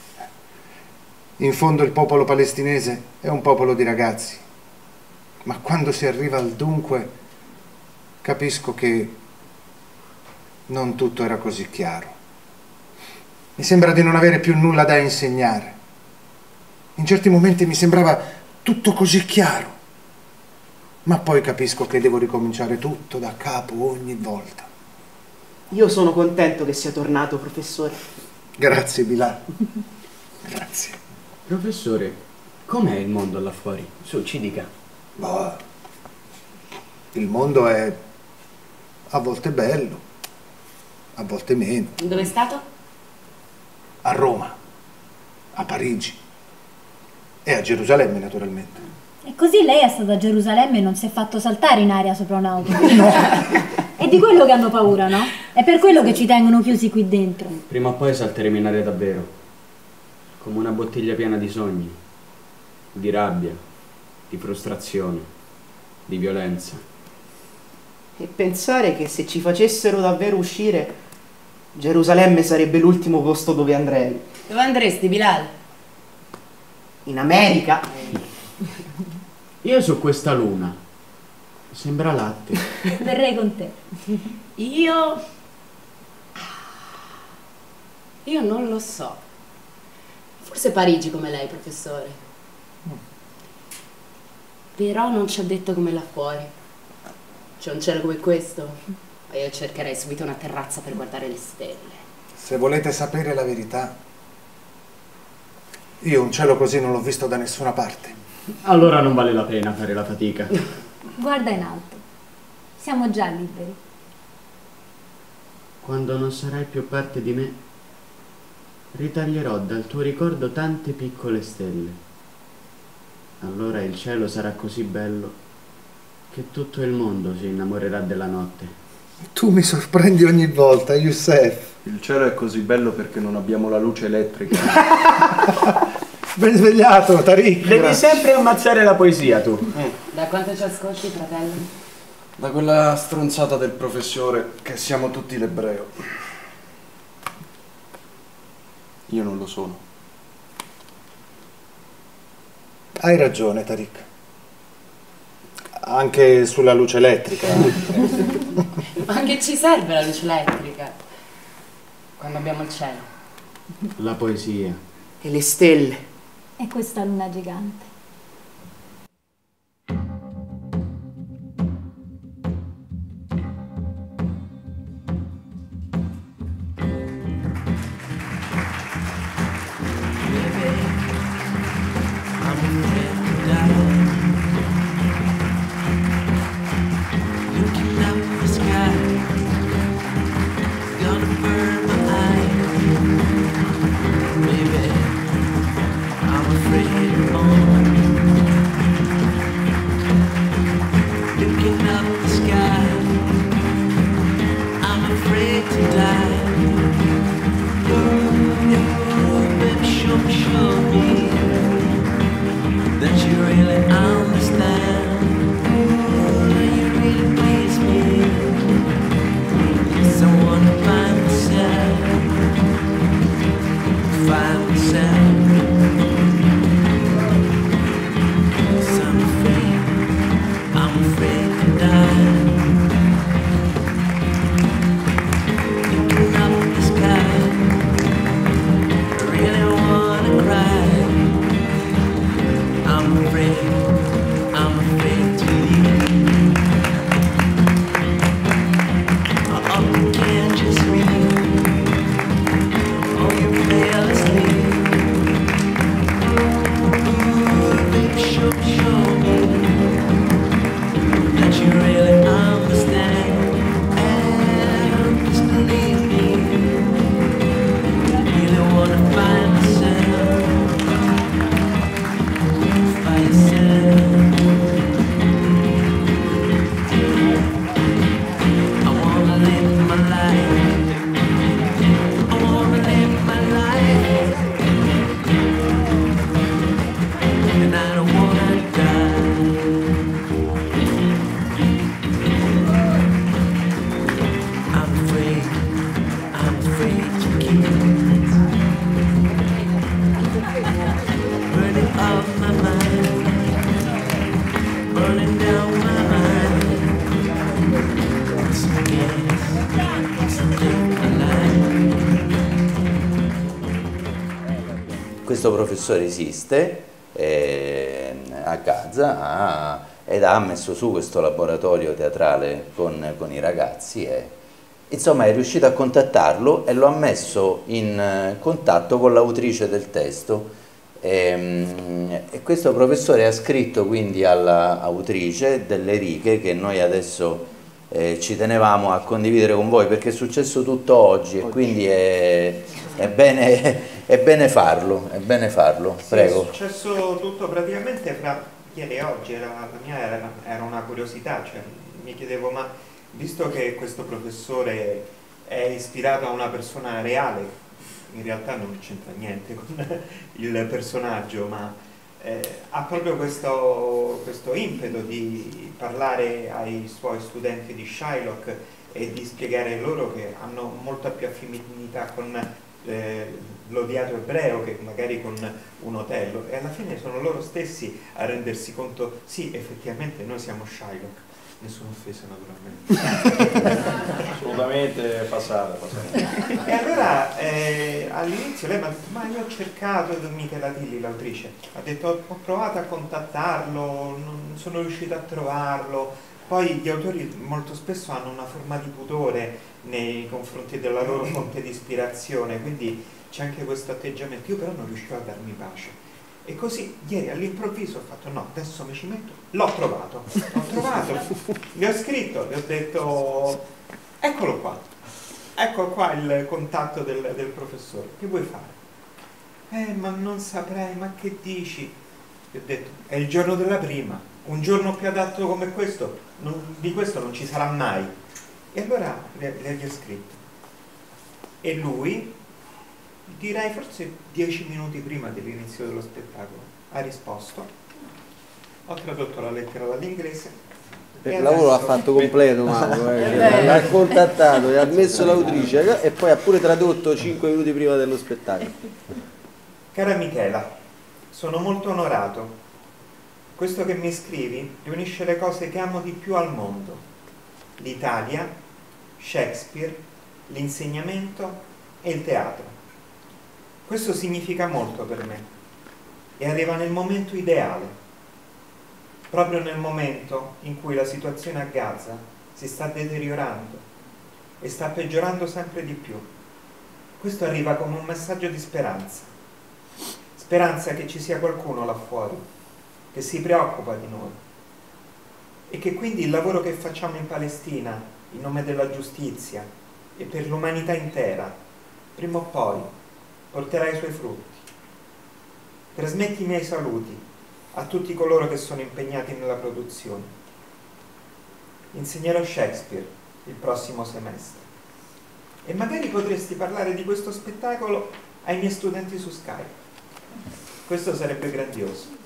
In fondo il popolo palestinese è un popolo di ragazzi, ma quando si arriva al dunque capisco che non tutto era così chiaro. Mi sembra di non avere più nulla da insegnare. In certi momenti mi sembrava tutto così chiaro, ma poi capisco che devo ricominciare tutto da capo ogni volta. Io sono contento che sia tornato, professore. Grazie, Bilal. Grazie. Professore, com'è il mondo là fuori? Su, ci dica. Boh, il mondo è a volte bello, a volte meno. Dove è stato? A Roma, a Parigi e a Gerusalemme, naturalmente. E così lei è stato a Gerusalemme e non si è fatto saltare in aria sopra un'auto. No. È di quello che hanno paura, no? È per quello che ci tengono chiusi qui dentro. Prima o poi salteremo in aria davvero, come una bottiglia piena di sogni, di rabbia, di frustrazione, di violenza. E pensare che se ci facessero davvero uscire, Gerusalemme sarebbe l'ultimo posto dove andrei. Dove andresti, Bilal? In America? Io su questa luna, sembra latte. Verrei con te. Io... Io non lo so. Forse Parigi come lei, professore. Però non ci ha detto come là fuori. C'è un cielo come questo. E io cercherei subito una terrazza per guardare le stelle. Se volete sapere la verità, io un cielo così non l'ho visto da nessuna parte. Allora non vale la pena fare la fatica. Guarda in alto. Siamo già liberi. Quando non sarai più parte di me, ritaglierò dal tuo ricordo tante piccole stelle. Allora il cielo sarà così bello che tutto il mondo si innamorerà della notte. Tu mi sorprendi ogni volta, Youssef. Il cielo è così bello perché non abbiamo la luce elettrica. Ben svegliato, Tariq. Devi sempre ammazzare la poesia, tu. Eh. Da quanto ci ascolti, fratello? Da quella stronzata del professore che siamo tutti l'ebreo. Io non lo sono. Hai ragione, Tariq. Anche sulla luce elettrica. Ma che ci serve la luce elettrica quando abbiamo il cielo? La poesia. E le stelle. E questa luna gigante. Questo professore esiste eh, a Gaza ha, ed ha messo su questo laboratorio teatrale con, con i ragazzi e insomma è riuscito a contattarlo e lo ha messo in eh, contatto con l'autrice del testo e, e questo professore ha scritto quindi all'autrice delle righe che noi adesso eh, ci tenevamo a condividere con voi perché è successo tutto oggi, oggi. E quindi è, è bene... È bene farlo, è bene farlo, sì, prego. È successo tutto praticamente fra ieri e oggi, era, la mia era, era una curiosità, cioè mi chiedevo ma visto che questo professore è ispirato a una persona reale, in realtà non c'entra niente con il personaggio, ma eh, ha proprio questo, questo impeto di parlare ai suoi studenti di Shylock e di spiegare loro che hanno molta più affinità con eh, l'odiato ebreo che magari con un Otello, e alla fine sono loro stessi a rendersi conto, sì, effettivamente noi siamo Shylock, nessuna offesa naturalmente. Assolutamente passata, passata. E allora eh, all'inizio lei mi ha detto, ma io ho cercato Michela Tilly, l'autrice, ha detto ho provato a contattarlo, non sono riuscita a trovarlo. Poi gli autori molto spesso hanno una forma di pudore nei confronti della loro fonte di ispirazione, quindi c'è anche questo atteggiamento. Io però non riuscivo a darmi pace. E così ieri all'improvviso ho fatto no, adesso mi ci metto, l'ho trovato, l'ho trovato, gli ho scritto, gli ho detto eccolo qua, ecco qua il contatto del, del professore, che vuoi fare? Eh, ma non saprei, ma che dici? Gli ho detto, è il giorno della prima, un giorno più adatto come questo, non, di questo non ci sarà mai. E allora le, le gli ho scritto. E lui, direi forse dieci minuti prima dell'inizio dello spettacolo, ha risposto. Ho tradotto la lettera dall'inglese. Il lavoro l'ha fatto completo Mauro, eh. L'ha contattato, gli ha messo l'autrice e poi ha pure tradotto cinque minuti prima dello spettacolo. Cara Michela, sono molto onorato. Questo che mi scrivi riunisce le cose che amo di più al mondo: l'Italia, Shakespeare, l'insegnamento e il teatro. Questo significa molto per me e arriva nel momento ideale, proprio nel momento in cui la situazione a Gaza si sta deteriorando e sta peggiorando sempre di più. Questo arriva come un messaggio di speranza. Speranza che ci sia qualcuno là fuori che si preoccupa di noi e che quindi il lavoro che facciamo in Palestina in nome della giustizia e per l'umanità intera prima o poi porterà i suoi frutti. Trasmetti i miei saluti a tutti coloro che sono impegnati nella produzione. Insegnerò Shakespeare il prossimo semestre e magari potresti parlare di questo spettacolo ai miei studenti su Skype. Questo sarebbe grandioso.